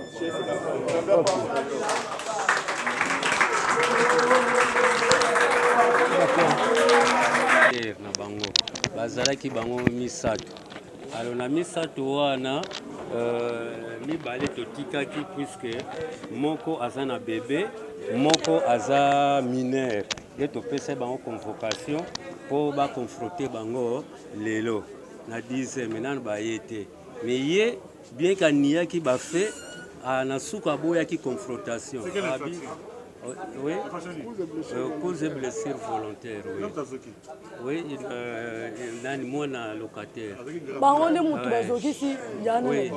[SPEAKER 15] na bango bazalaki bango misato alo na misato wana mibale totikaki puisque moko aza na bebe moko aza mineur ye topesa bango convocation po baconfronte bango lelo na dix maintenant baye te mais ye bien kaniyaki bafe na suka boyaki confrontation Oui, euh, cause et blessure volontaire, oui. Oui, il euh, nani mwana locataire.
[SPEAKER 9] Bango nde mutu bazokisi yana.
[SPEAKER 15] Oui.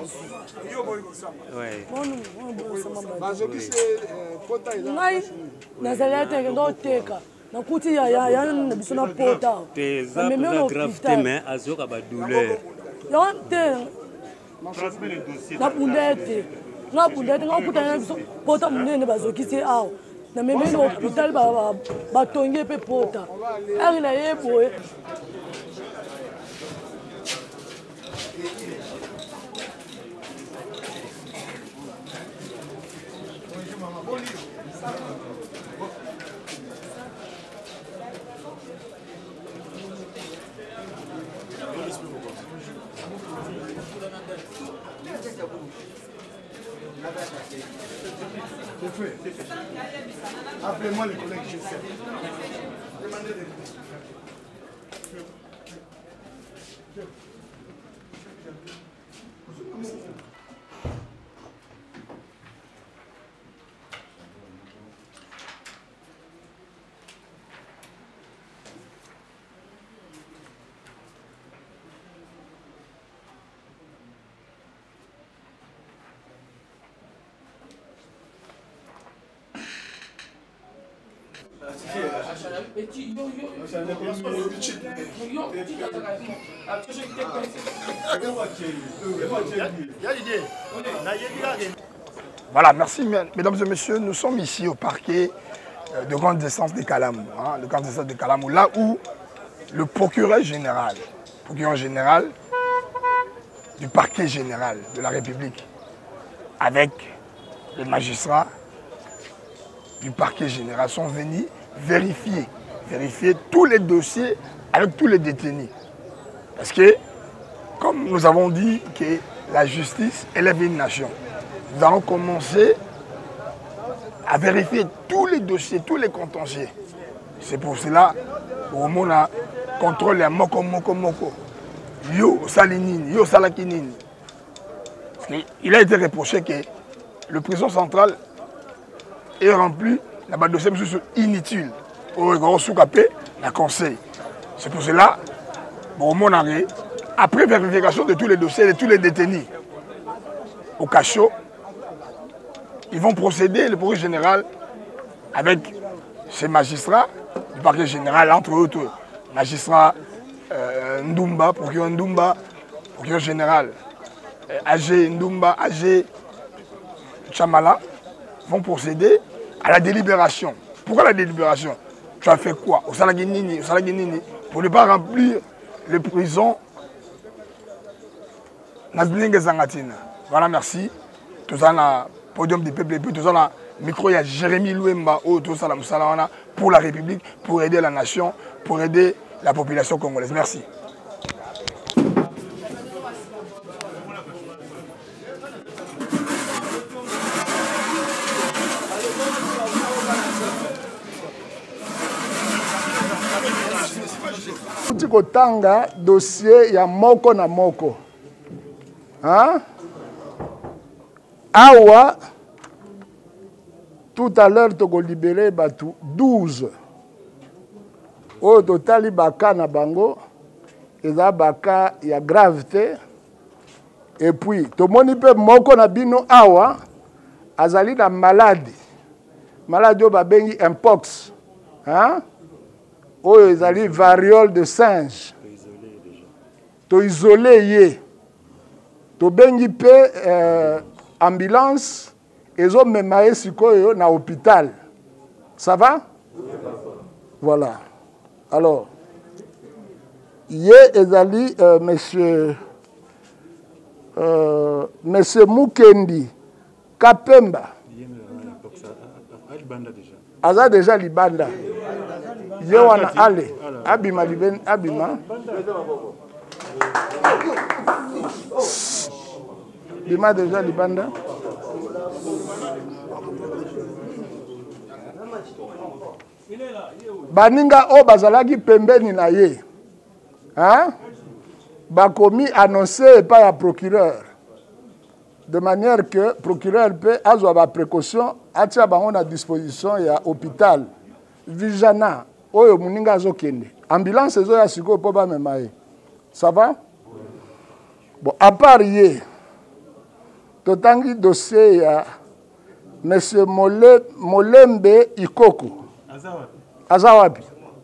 [SPEAKER 4] bazokisi pota eza.
[SPEAKER 9] Ngai nazali te ndo teka. Nakuti ya ya ya na biso na pota.
[SPEAKER 15] Te za za gravité mais azoka ba douleur.
[SPEAKER 9] Ya te. Na bundete. Na bundete ngakuta na biso pota munene bazokisi awo. Na meme no hospital ba ba tonge pe pota. Ari na yebo.
[SPEAKER 4] C'est fait, c'est fait. Appelez-moi les collègues, je sais. Demandez des Voilà, merci mesdames et messieurs, nous sommes ici au parquet de grande instance de Kalamou, hein, de grande instance de Kalamou, là où le procureur général, procureur général du parquet général de la République, avec les magistrats du parquet général sont venus vérifier, vérifier tous les dossiers avec tous les détenus. Parce que, comme nous avons dit que la justice élève une nation, nous allons commencer à vérifier tous les dossiers, tous les contentieux. C'est pour cela qu'on a contrôlé à moko moko moko. Yo salinini, yo salakinini. Il a été reproché que le prison central est rempli de dossiers inutiles. Au sous-capé, la conseil. C'est pour cela, bon, mon arrêt, après vérification de tous les dossiers, de tous les détenus au cachot, ils vont procéder, le procureur général, avec ces magistrats du parquet général, entre autres magistrats euh, Ndoumba, procureur Ndoumba, procureur général, euh, A G Ndoumba, A G Chamala, vont procéder à la délibération. Pourquoi la délibération? Tu as fait quoi? Au Salaginini, au Salaginini, pour ne pas remplir les prisons. Voilà, merci. Tout ça, na podium du peuple, et puis tout ça, na micro, il y a Jérémy Louemba, tout ça, pour la République, pour aider la nation, pour aider la population congolaise. Merci. Kotanga dossier ya moko na moko. Hein? Awa, tout à l'heure, tu as libéré douze. Au total, baka na bango, et ça baka ya gravité. Et puis, to moni pe moko na bino awa, azali na maladie. Maladie ba bengi mpox. Hein? Oyo ezali variole de singe. To isolé ye. To bengi pe euh, ambulance ezo memaye sikoyo na hôpital. Ça va? Voilà. Alors, ye ezali euh, monsieur euh, monsieur Mukendi Kapemba. Aza déjà libanda. Yewana ale abima liben abima bima déjà libanda baninga o bazalaki pembeni na ye hein bakomi annoncé par le procureur de manière que le procureur peut avoir des précautions, avoir à disposition et à l'hôpital. Vijana, oyo muninga zokende. Ambulance ezo ya siko po ba memaye. Ça va? Bon, à part hier, totangi dossier ya Monsieur Mole, Molembe Ikoko. Azawapi.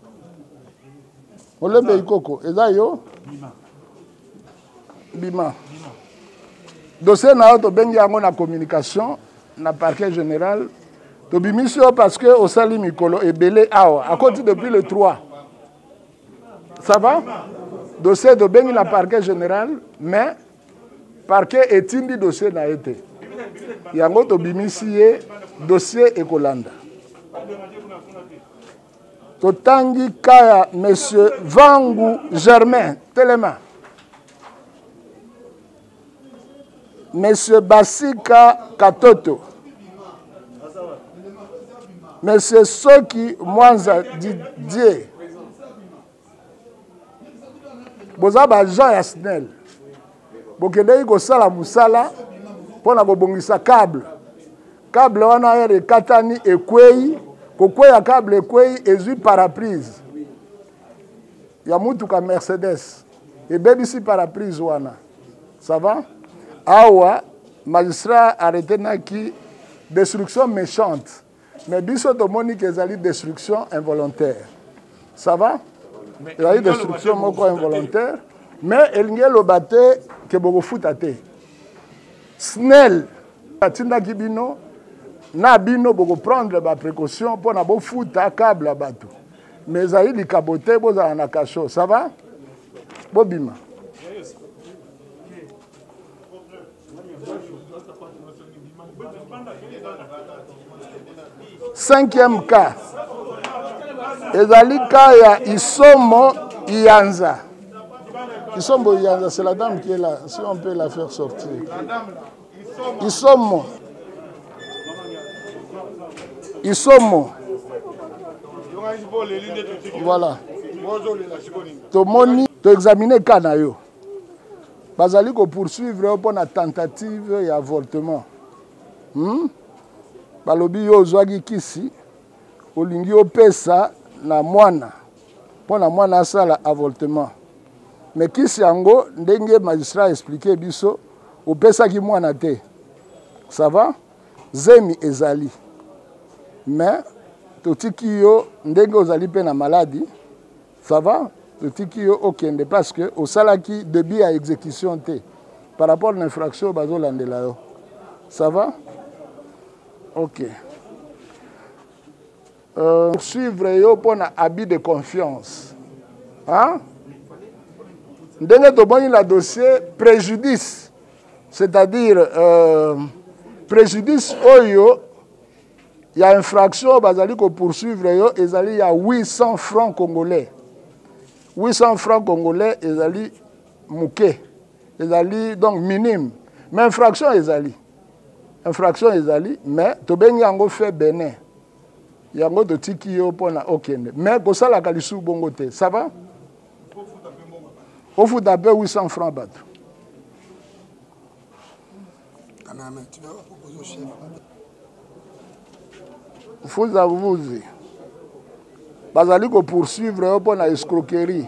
[SPEAKER 4] Molembe Ikoko. Eza yo? Bima. Bima. Dossier na to bengi yango na communication na parquet général. To bimisio parce que au sali mikolo ebele awa à côté depuis le trois. Ça va? Dossier de bengi na parquet général mais parquet etindi dossier na été. Yango to bimisi dossier ekolanda. To tangi kaya monsieur Vangu Germain Telema. Monsieur Basika Katoto. Monsieur Soki Mwanza Didier. Boza ba Jean Yasnel. Bokende ko sala musala pona ko bongisa câble. Câble wana ere katani ekwei, kokweya câble ekwei ezui paraprise. Ya mutu ka Mercedes. E bebisi paraprise wana. Ça va? Awa magistrat arrêté naki destruction méchante. Mais biso to moni que ezali destruction involontaire. Ça va? Il y a eu destruction moko involontaire, mais elingi lobate ke boko futa te. Snell atinda kibino na bino boko prendre ba précaution pour na bo futa câble bato. Mais ezali likabote boza na kacho. Ça va? Bobima. Cinquième cas. Ezali cas ya Isomo Ianza. Isomo Ianza, c'est la dame qui est là. Si on peut la faire sortir. Isomo. Isomo. Voilà. Tomoni, to examiner cas na yo. Bazali ko poursuivre pour la tentative et avortement. Hmm? Balobi yo zwagi kisi olingi opesa na mwana pona mwana asala avortement. Mais kisi yango ndenge magistrat expliqué biso opesa ki mwana te. Ça va? Zemi ezali. Mais totiki yo ndenge ozali pe na maladie. Ça va? Totiki yo okende parce que osalaki début à exécution te par rapport à l'infraction bazo landela yo. Ça va? Ok. Euh, suivre yo pour un habit de confiance. Hein? Ndenge to boni la dossier préjudice. C'est-à-dire euh, préjudice oyo il y a infraction bazali ko poursuivre yo ezali ya huit cents francs congolais. huit cents francs congolais ezali muke. Ezali donc minime. Mais infraction ezali. Infraction ezali, mais to bengi yango fait Bénin. Yango to tiki yo pona okende. Mais ko sala kalisu bongo te. Ça va? Au fout d'abord huit cents francs bateau. Tu vas proposer au chef. Faut avouer. Bazali ko poursuivre yo pona escroquerie.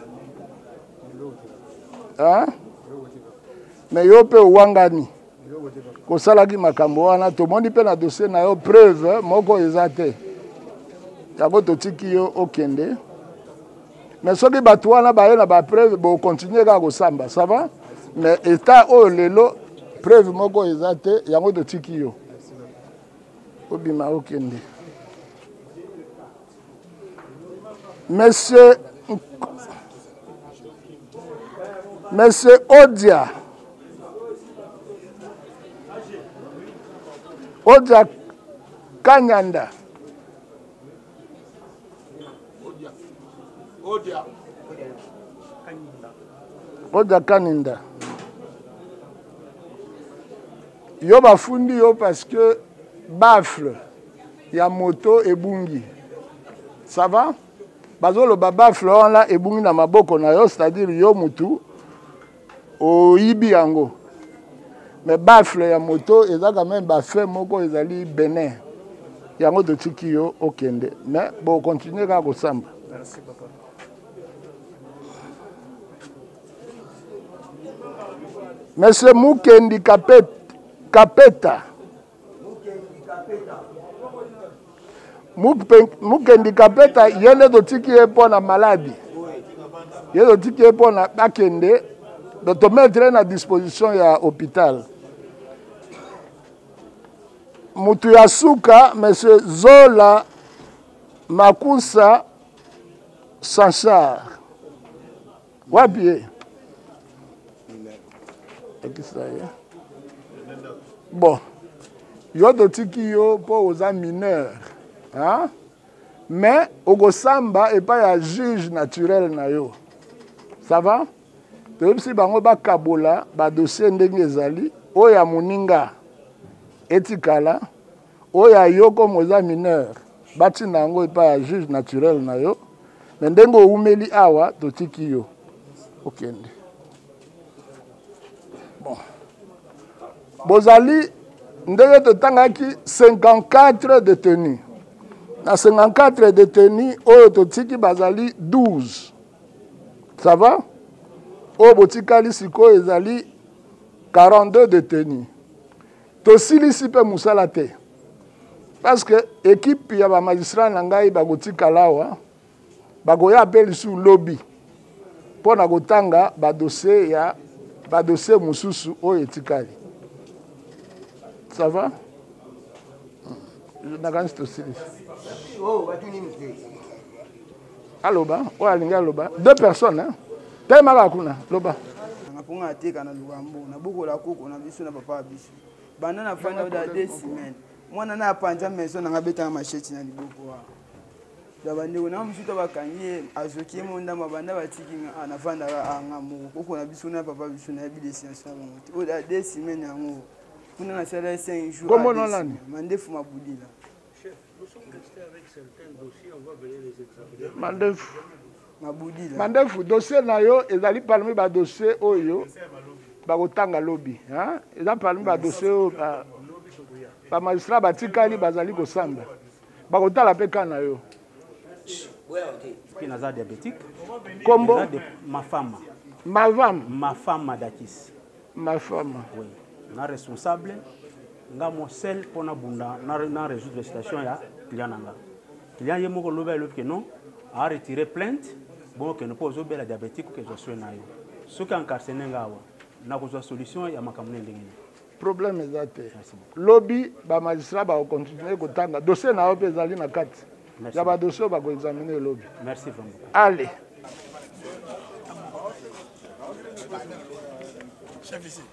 [SPEAKER 4] Hein? Mais yo pe wangani. Kosalaki makambo wana tomoni pe na dossier na yo preuve moko eza te. Yango totiki yo okende. Mais soki bato wana baye na ba preuve bo continuer ka kosamba, ça va? Mais état o lelo preuve moko eza te, yango totiki yo. Obima okende. Monsieur Monsieur Odia Odia Kanyanda.
[SPEAKER 3] Odia.
[SPEAKER 4] Odia Kanyanda. Yo bafundi yo parce que baffle ya moto ebungi. Ça va? Bazolo baffle on la ebungi na maboko na yo, c'est-à-dire yo mutu o ibi yango. mais baffle ya moto eza quand même bafe moko ezali Bénin yango totiki yo okende mais bon continuer kaka kosamba.
[SPEAKER 7] Merci papa.
[SPEAKER 4] Monsieur Mukendi Kapet, Kapeta. Mukendi Kapeta, yende totiki ye pona maladi. Yende totiki ye pona bakende, de te mettre na disposition ya hôpital. Mutu ya suka, Monsieur Zola Makusa Sanchar. Wapi? Bon, yo totiki yo po oza mineur, hein? Mais okosamba et pas ya juge naturel na yo. Ça va? Toyebisi bango bakabola ba dossier ndenge ezali, oya moninga etikala, oya yo comme oza mineur, batina yango et pas ya juge naturel na yo. Mais ndenge oumeli awa totiki yo. Okende. Bon. Bozali, ndenge totangaki cinquante-quatre détenus. Na cinquante-quatre détenus, oyo totiki bazali douze. Ça va? Oyo botikali siko ezali quarante-deux détenus. Tosilisi pe musala te. Parce que équipe ya ba magistrat na ngai bakotika lawa, bakoya appeli sous lobby. Pona kotanga ba dossier ya ba dossier mususu oyo etikali. Ça va? Je n'ai to silence.
[SPEAKER 10] Oh, watuni mzee.
[SPEAKER 4] Aloba, o alinga loba. Deux personnes hein. Tema ba kuna, loba.
[SPEAKER 16] Ngaponga ateka na lugambo, na boko la koko na biso na papa biso. Banda na fanda da deux semaines. Mwana na panja maison na ngabeta machete na liboko wa. Dabande na msuta bakanye azoki monda mabanda batiki na fanda ga ngamu. Koko na biso na papa biso na bi de science na monte. O da deux semaines yango. Kuna na sala cinq jours.
[SPEAKER 4] Comment non là?
[SPEAKER 16] Mandefu mabudila.
[SPEAKER 1] Chef, nous sommes restés avec certains dossiers, on va venir les examiner.
[SPEAKER 4] Mandefu.
[SPEAKER 16] Mabudila.
[SPEAKER 4] Mandefu dossier na yo ezali parmi ba dossier oyo ba kotanga lobby, hein? Ezali parmi ba dossier oyo ba ba magistrat batikali bazali kosamba. Ba kotala pe kana yo.
[SPEAKER 7] Qui naza diabétique.
[SPEAKER 4] Combo
[SPEAKER 7] ma femme.
[SPEAKER 4] Ma femme.
[SPEAKER 7] Ma femme Dakis.
[SPEAKER 4] Ma femme.
[SPEAKER 7] Oui. Na responsable nga mo sel pona bunda na na résoudre la situation ya client nanga. Client yemo ko lobe lobe que non a retiré plainte bon que ne pose au la diabétique que je sois na yo. Ce qui encarcené nga wa na ko solution ya makamune ndenge.
[SPEAKER 4] Problème ezate. Lobby ba magistrat ba continuer ko tanga dossier na yo pezali na kati. Ya ba dossier ba ko examiner lobby.
[SPEAKER 7] Merci vraiment.
[SPEAKER 4] Allez.
[SPEAKER 9] Chef ici.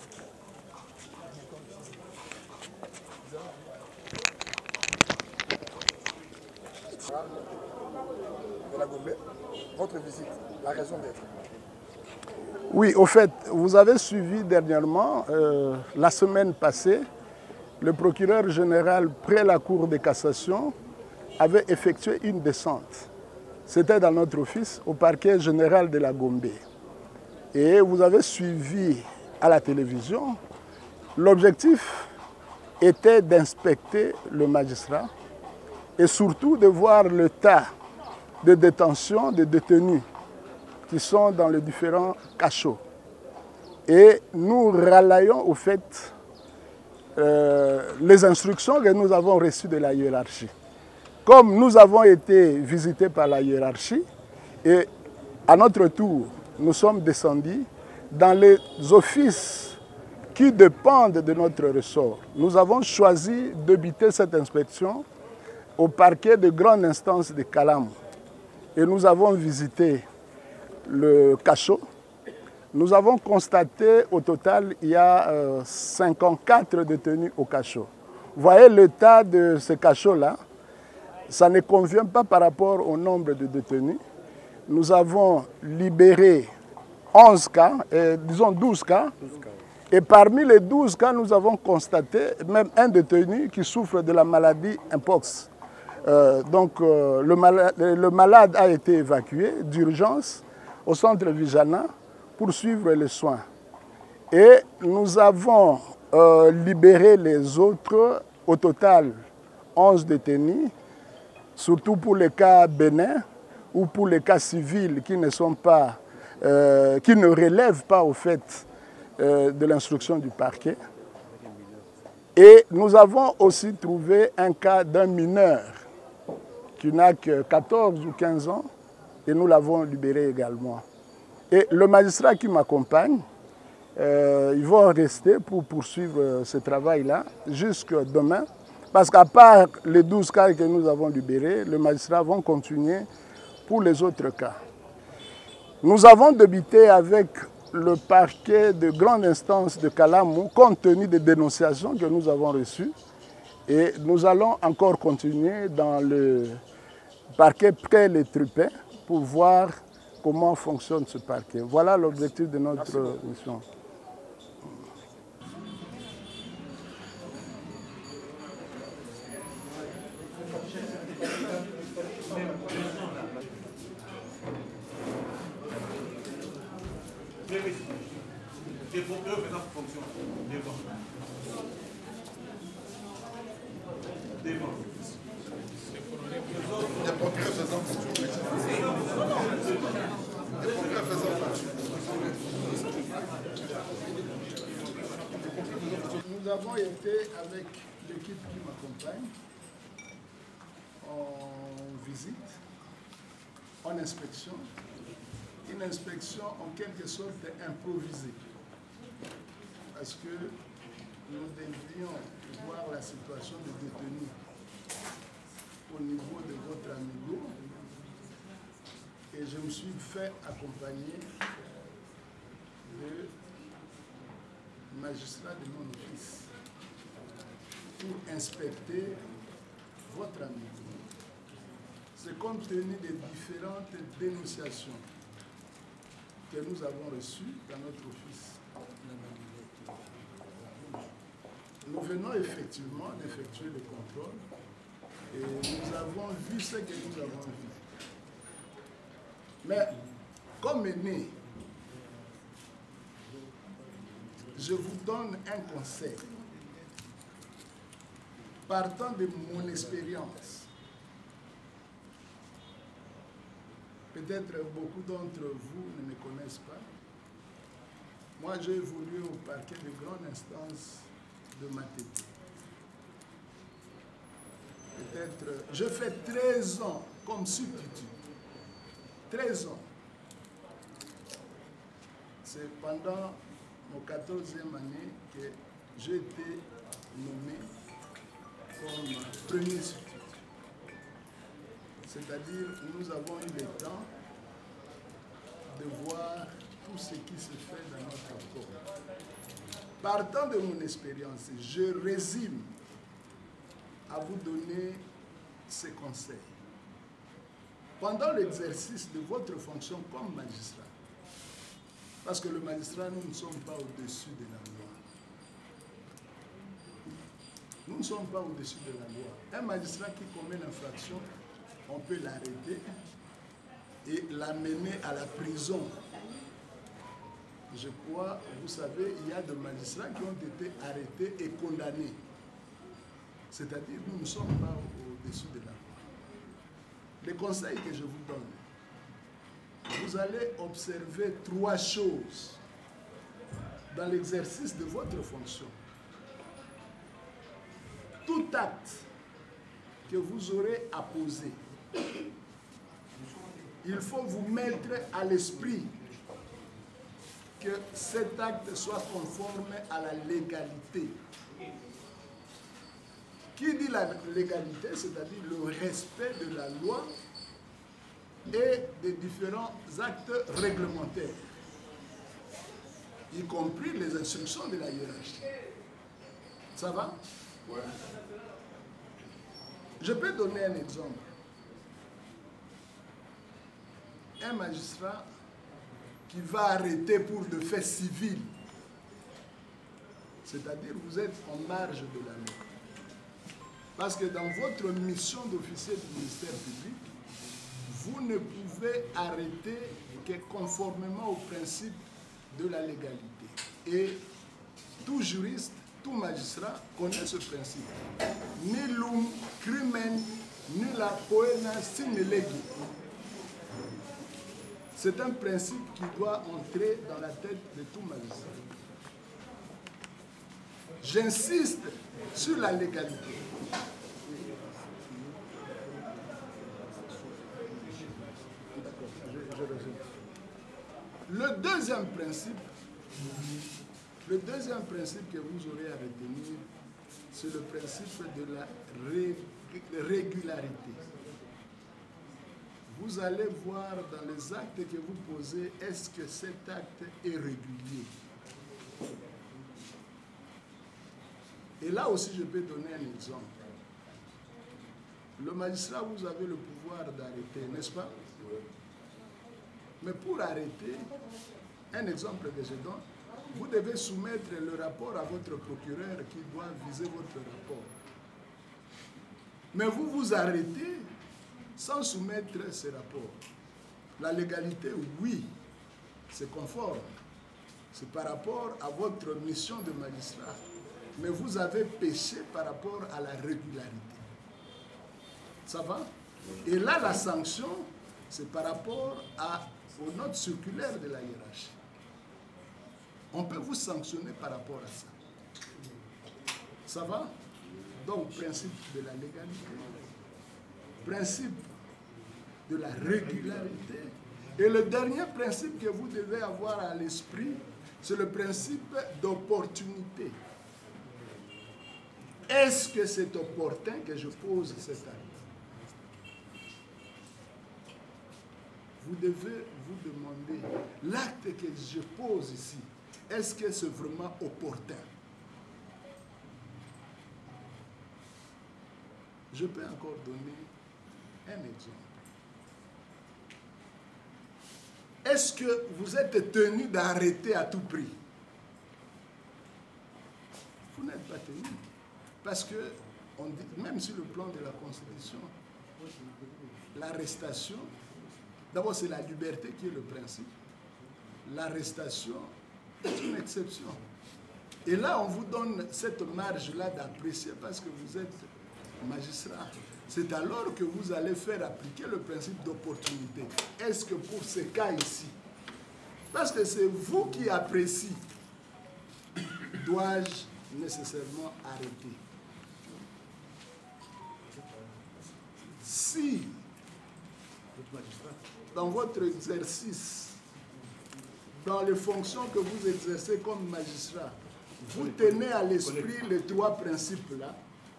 [SPEAKER 4] De la Gombe, votre visite, la raison d'être. Oui, au fait, vous avez suivi dernièrement, euh, la semaine passée, le procureur général près la Cour de cassation avait effectué une descente. C'était dans notre office au parquet général de la Gombe. Et vous avez suivi à la télévision. L'objectif était d'inspecter le magistrat et surtout de voir le tas de détention des détenus qui sont dans les différents cachots. Et nous relayons au fait euh, les instructions que nous avons reçues de la hiérarchie. Comme nous avons été visités par la hiérarchie et à notre tour, nous sommes descendus dans les offices qui dépendent de notre ressort. Nous avons choisi d'habiter cette inspection au parquet de grande instance de Kalam. Et nous avons visité le cachot. Nous avons constaté au total, il y a euh, cinquante-quatre détenus au cachot. Vous voyez l'état de ce cachot-là, ça ne convient pas par rapport au nombre de détenus. Nous avons libéré onze cas, et, disons douze cas. Et parmi les douze cas, nous avons constaté même un détenu qui souffre de la maladie Mpox. Euh, donc euh, le, malade, le malade a été évacué d'urgence au centre Vijana pour suivre les soins. Et nous avons euh, libéré les autres, au total onze détenus, surtout pour les cas bénins ou pour les cas civils qui ne sont pas, euh, qui ne relèvent pas au fait euh, de l'instruction du parquet. Et nous avons aussi trouvé un cas d'un mineur qui n'a que quatorze ou quinze ans et nous l'avons libéré également. Et le magistrat qui m'accompagne, euh, ils vont rester pour poursuivre ce travail-là jusqu'à demain. Parce qu'à part les douze cas que nous avons libérés, les magistrats vont continuer pour les autres cas. Nous avons débuté avec le parquet de grande instance de Kalamou, compte tenu des dénonciations que nous avons reçues. Et nous allons encore continuer dans le parquet près les Trupins pour voir comment fonctionne ce parquet. Voilà l'objectif de notre mission.
[SPEAKER 2] Des procureurs faisant fonction. Devant. Devant. Des procureurs faisant fonction. Des procureurs faisant fonction.
[SPEAKER 4] Nous avons été avec l'équipe qui m'accompagne en visite, en inspection. Une inspection en quelque sorte improvisée. Parce que nous devions voir la situation des détenus au niveau de votre amigo. Et je me suis fait accompagner de magistrat de mon office pour inspecter votre amigo. C'est compte tenu des différentes dénonciations que nous avons reçues dans notre office. Nous venons effectivement d'effectuer le contrôle et nous avons vu ce que nous avons vu. Mais comme aîné, je vous donne un conseil. Partant de mon expérience, peut-être beaucoup d'entre vous ne me connaissent pas. Moi, j'ai évolué au parquet de grande instance de Matete. Peut-être, je fais treize ans comme substitut. treize ans. C'est pendant mon quatorzième année que j'ai été nommé comme premier substitut. C'est-à-dire, nous avons eu le temps de voir tout ce qui se fait dans notre corps. Partant de mon expérience, je résume à vous donner ces conseils. Pendant l'exercice de votre fonction comme magistrat, parce que le magistrat, nous ne sommes pas au-dessus de la loi. Nous ne sommes pas au-dessus de la loi. Un magistrat qui commet l'infraction, on peut l'arrêter et l'amener à la prison. Je crois, vous savez, il y a des magistrats qui ont été arrêtés et condamnés. C'est-à-dire que nous ne sommes pas au-dessus de la loi. Les conseils que je vous donne, vous allez observer trois choses dans l'exercice de votre fonction. Tout acte que vous aurez à poser, il faut vous mettre à l'esprit que cet acte soit conforme à la légalité. Qui dit la légalité, c'est-à-dire le respect de la loi et des différents actes réglementaires, y compris les instructions de la hiérarchie. Ça va? Ouais. Je peux donner un exemple. Un magistrat qui va arrêter pour des faits civils, c'est-à-dire vous êtes en marge de la loi. Parce que dans votre mission d'officier du ministère public, vous ne pouvez arrêter que conformément au principe de la légalité. Et tout juriste, tout magistrat connaît ce principe. Nilum crimen nulla poena sine legi. C'est un principe qui doit entrer dans la tête de tout magistrat. J'insiste sur la légalité. Le deuxième principe, le deuxième principe que vous aurez à retenir, c'est le principe de la ré, régularité. Vous allez voir dans les actes que vous posez, est-ce que cet acte est régulier? Et là aussi, je peux donner un exemple. Le magistrat, vous avez le pouvoir d'arrêter, n'est-ce pas? Mais pour arrêter, un exemple que je donne, vous devez soumettre le rapport à votre procureur qui doit viser votre rapport. Mais vous vous arrêtez sans soumettre ce rapport. La légalité, oui, c'est conforme. C'est par rapport à votre mission de magistrat. Mais vous avez péché par rapport à la régularité. Ça va? Et là, la sanction, c'est par rapport à, aux notes circulaires de la hiérarchie. On peut vous sanctionner par rapport à ça. Ça va? Donc, principe de la légalité, principe de la régularité. Et le dernier principe que vous devez avoir à l'esprit, c'est le principe d'opportunité. Est-ce que c'est opportun que je pose cet acte? Vous devez vous demander, l'acte que je pose ici, est-ce que c'est vraiment opportun? Je peux encore donner un exemple. Est-ce que vous êtes tenu d'arrêter à tout prix? Vous n'êtes pas tenu. Parce que, on dit, même sur le plan de la Constitution, l'arrestation, d'abord c'est la liberté qui est le principe. L'arrestation est une exception. Et là, on vous donne cette marge-là d'apprécier parce que vous êtes magistrat. C'est alors que vous allez faire appliquer le principe d'opportunité. Est-ce que pour ce cas ici, parce que c'est vous qui appréciez, dois-je nécessairement arrêter? Si, dans votre exercice, dans les fonctions que vous exercez comme magistrat, vous tenez à l'esprit les trois principes-là,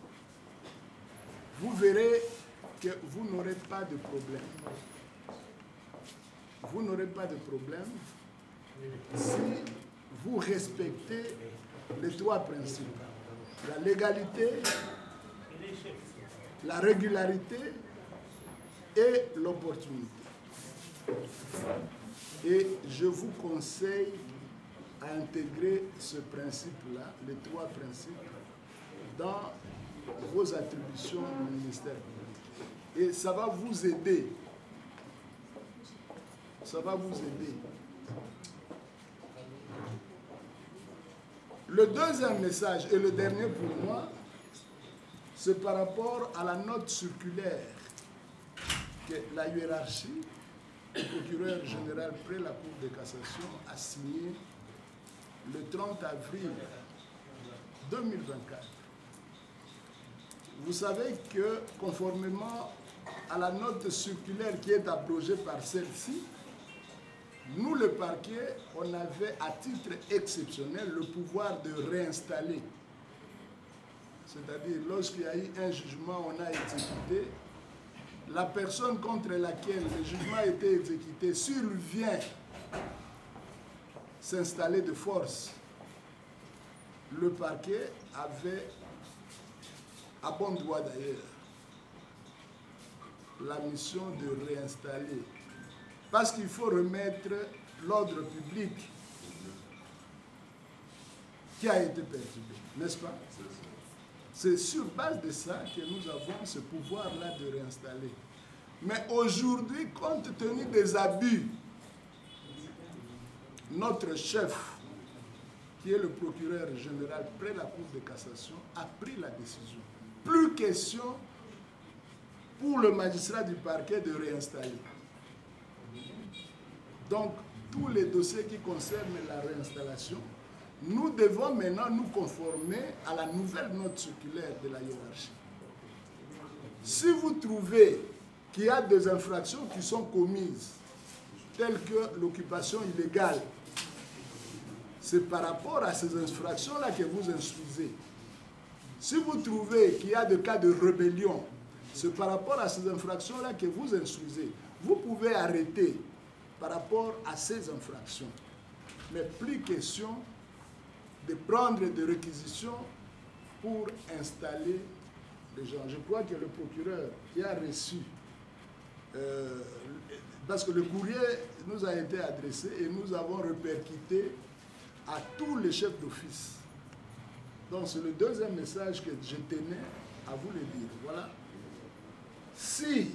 [SPEAKER 4] vous verrez que vous n'aurez pas de problème. Vous n'aurez pas de problème si vous respectez les trois principes. La légalité, la régularité et l'opportunité. Et je vous conseille à intégrer ce principe-là, les trois principes, dans vos attributions au ministère public. Et ça va vous aider. Ça va vous aider. Le deuxième message, et le dernier pour moi, c'est par rapport à la note circulaire que la hiérarchie, le procureur général près la Cour de cassation a signé le trente avril deux mille vingt-quatre. Vous savez que, conformément à la note circulaire qui est abrogée par celle-ci, nous, le parquet, on avait à titre exceptionnel le pouvoir de réinstaller. C'est-à-dire, lorsqu'il y a eu un jugement, on a exécuté, la personne contre laquelle le jugement a été exécuté, s'il vient s'installer de force, le parquet avait, à bon droit d'ailleurs, la mission de réinstaller. Parce qu'il faut remettre l'ordre public qui a été perturbé, n'est-ce pas? C'est sur base de ça que nous avons ce pouvoir-là de réinstaller. Mais aujourd'hui, compte tenu des abus, notre chef qui est le procureur général près la Cour de cassation, a pris la décision. Plus question pour le magistrat du parquet de réinstaller. Donc, tous les dossiers qui concernent la réinstallation, nous devons maintenant nous conformer à la nouvelle note circulaire de la hiérarchie. Si vous trouvez qu'il y a des infractions qui sont commises, telles que l'occupation illégale, c'est par rapport à ces infractions-là que vous instruisez. Si vous trouvez qu'il y a des cas de rébellion, c'est par rapport à ces infractions-là que vous instruisez. Vous pouvez arrêter par rapport à ces infractions. Mais plus question de prendre des réquisitions pour installer les gens. Je crois que le procureur qui a reçu, euh, parce que le courrier nous a été adressé et nous avons répercuté à tous les chefs d'office. Donc c'est le deuxième message que je tenais à vous le dire. Voilà. Si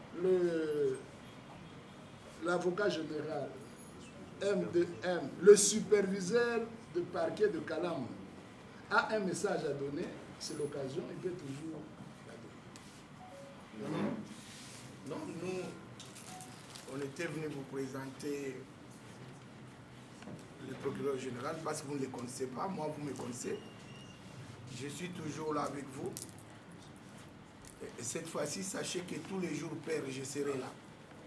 [SPEAKER 4] l'avocat général M deux M, le superviseur de parquet de Kalam, a un message à donner, c'est l'occasion, il peut toujours la donner.
[SPEAKER 3] Non, non, nous, on était venus vous présenter le procureur général parce que vous ne le connaissez pas, moi vous me connaissez. Je suis toujours là avec vous. Et cette fois-ci, sachez que tous les jours, Père, je serai là.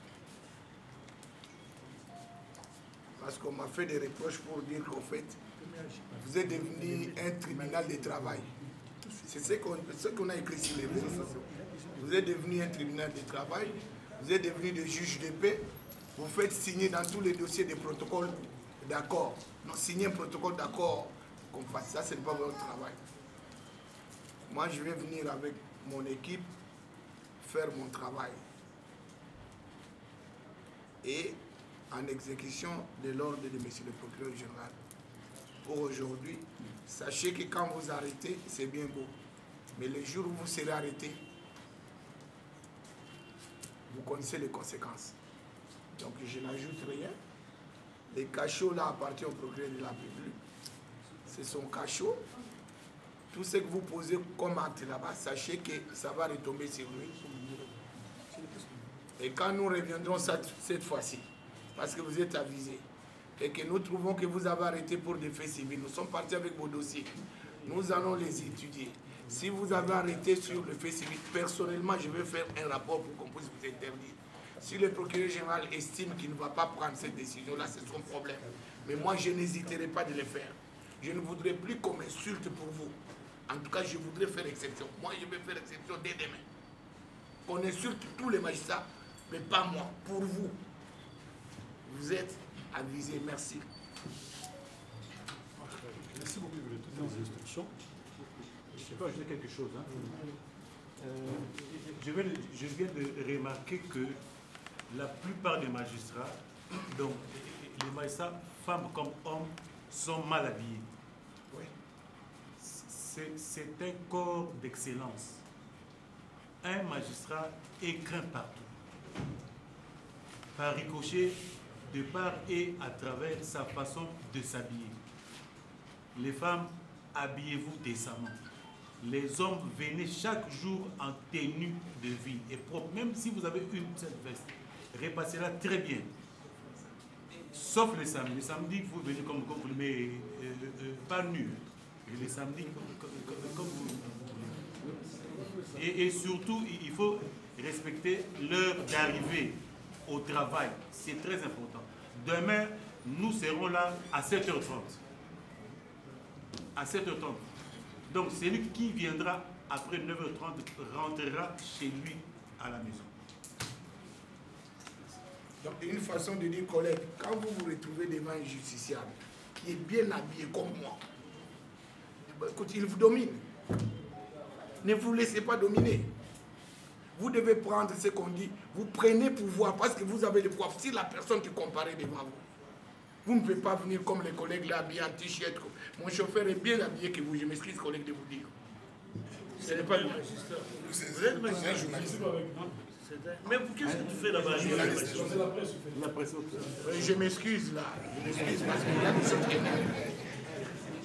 [SPEAKER 3] Parce qu'on m'a fait des reproches pour dire qu'au fait, vous êtes devenu un tribunal de travail. C'est ce qu'on qu'on a écrit sur les réseaux sociaux. Vous êtes devenu un tribunal de travail, vous êtes devenu des juges de paix, vous faites signer dans tous les dossiers des protocoles d'accord. Non, signer un protocole d'accord qu'on fasse ça, ce n'est pas votre travail. Moi, je vais venir avec mon équipe faire mon travail. Et en exécution de l'ordre de monsieur le procureur général. Pour aujourd'hui, sachez que quand vous arrêtez, c'est bien beau. Mais le jour où vous serez arrêté, vous connaissez les conséquences. Donc je n'ajoute rien. Les cachots là appartiennent au procureur de la République. C'est son cachot. Tout ce que vous posez comme acte là-bas, sachez que ça va retomber sur lui. Et quand nous reviendrons cette fois-ci, parce que vous êtes avisés, et que nous trouvons que vous avez arrêté pour des faits civils, nous sommes partis avec vos dossiers, nous allons les étudier. Si vous avez arrêté sur le fait civil, personnellement, je vais faire un rapport pour qu'on puisse vous interdire. Si le procureur général estime qu'il ne va pas prendre cette décision-là, c'est son problème. Mais moi, je n'hésiterai pas de le faire. Je ne voudrais plus qu'on m'insulte pour vous. En tout cas, je voudrais faire exception. Moi, je vais faire exception dès demain. Qu'on insulte tous les magistrats, mais pas moi, pour vous. Vous êtes avisés. Merci.
[SPEAKER 2] Merci beaucoup de toutes les instructions. Je peux ajouter quelque chose. Hein. Euh, je, vais, je viens de remarquer que la plupart des magistrats, donc les magistrats, femmes comme hommes, sont mal habillés. Ouais. C'est un corps d'excellence. Un magistrat est craint partout. Par ricochet, de part et à travers sa façon de s'habiller. Les femmes, habillez-vous décemment. Les hommes, venez chaque jour en tenue de ville et propre. Même si vous avez une seule veste, repassez-la très bien. Sauf les samedis. Les samedis, vous venez comme, comme vous, mais euh, euh, pas nu. Les samedis, comme, comme, comme vous voulez. Et, et surtout, il faut respecter l'heure d'arrivée au travail. C'est très important. Demain, nous serons là à sept heures trente. À sept heures trente. Donc, celui qui viendra après neuf heures trente rentrera chez lui à la maison.
[SPEAKER 3] Donc, une façon de dire, collègue, quand vous vous retrouvez devant un justiciable qui est bien habillé comme moi, écoute, il vous domine. Ne vous laissez pas dominer. Vous devez prendre ce qu'on dit, vous prenez pouvoir parce que vous avez le pouvoir. Si la personne qui comparaît devant vous, vous ne pouvez pas venir comme les collègues là, habillés en t-shirt. Mon chauffeur est bien habillé que vous. Je m'excuse, collègue, de vous dire. Ce n'est pas le magistrat. Vous êtes magistrat. Mais qu'est-ce que tu fais là-bas? La presse. Je m'excuse là. Je m'excuse parce que là, nous sommes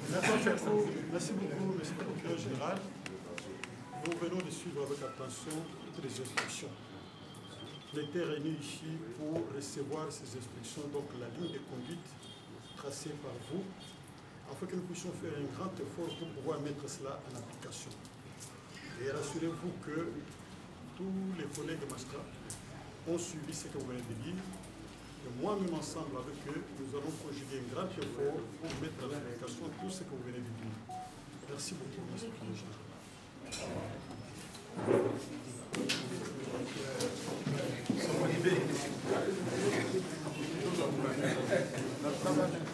[SPEAKER 17] Merci beaucoup, merci beaucoup, monsieur le procureur général. Nous venons de suivre avec attention toutes les instructions. On était réunis ici pour recevoir ces instructions, donc la ligne de conduite tracée par vous, afin que nous puissions faire un grand effort pour pouvoir mettre cela en application. Et rassurez-vous que tous les collègues magistrats ont suivi ce que vous venez de dire. Et moi-même ensemble avec eux, nous allons conjuguer un grand effort pour mettre en application tout ce que vous venez de dire. Merci beaucoup, monsieur le Président. Nous sommes arrivés.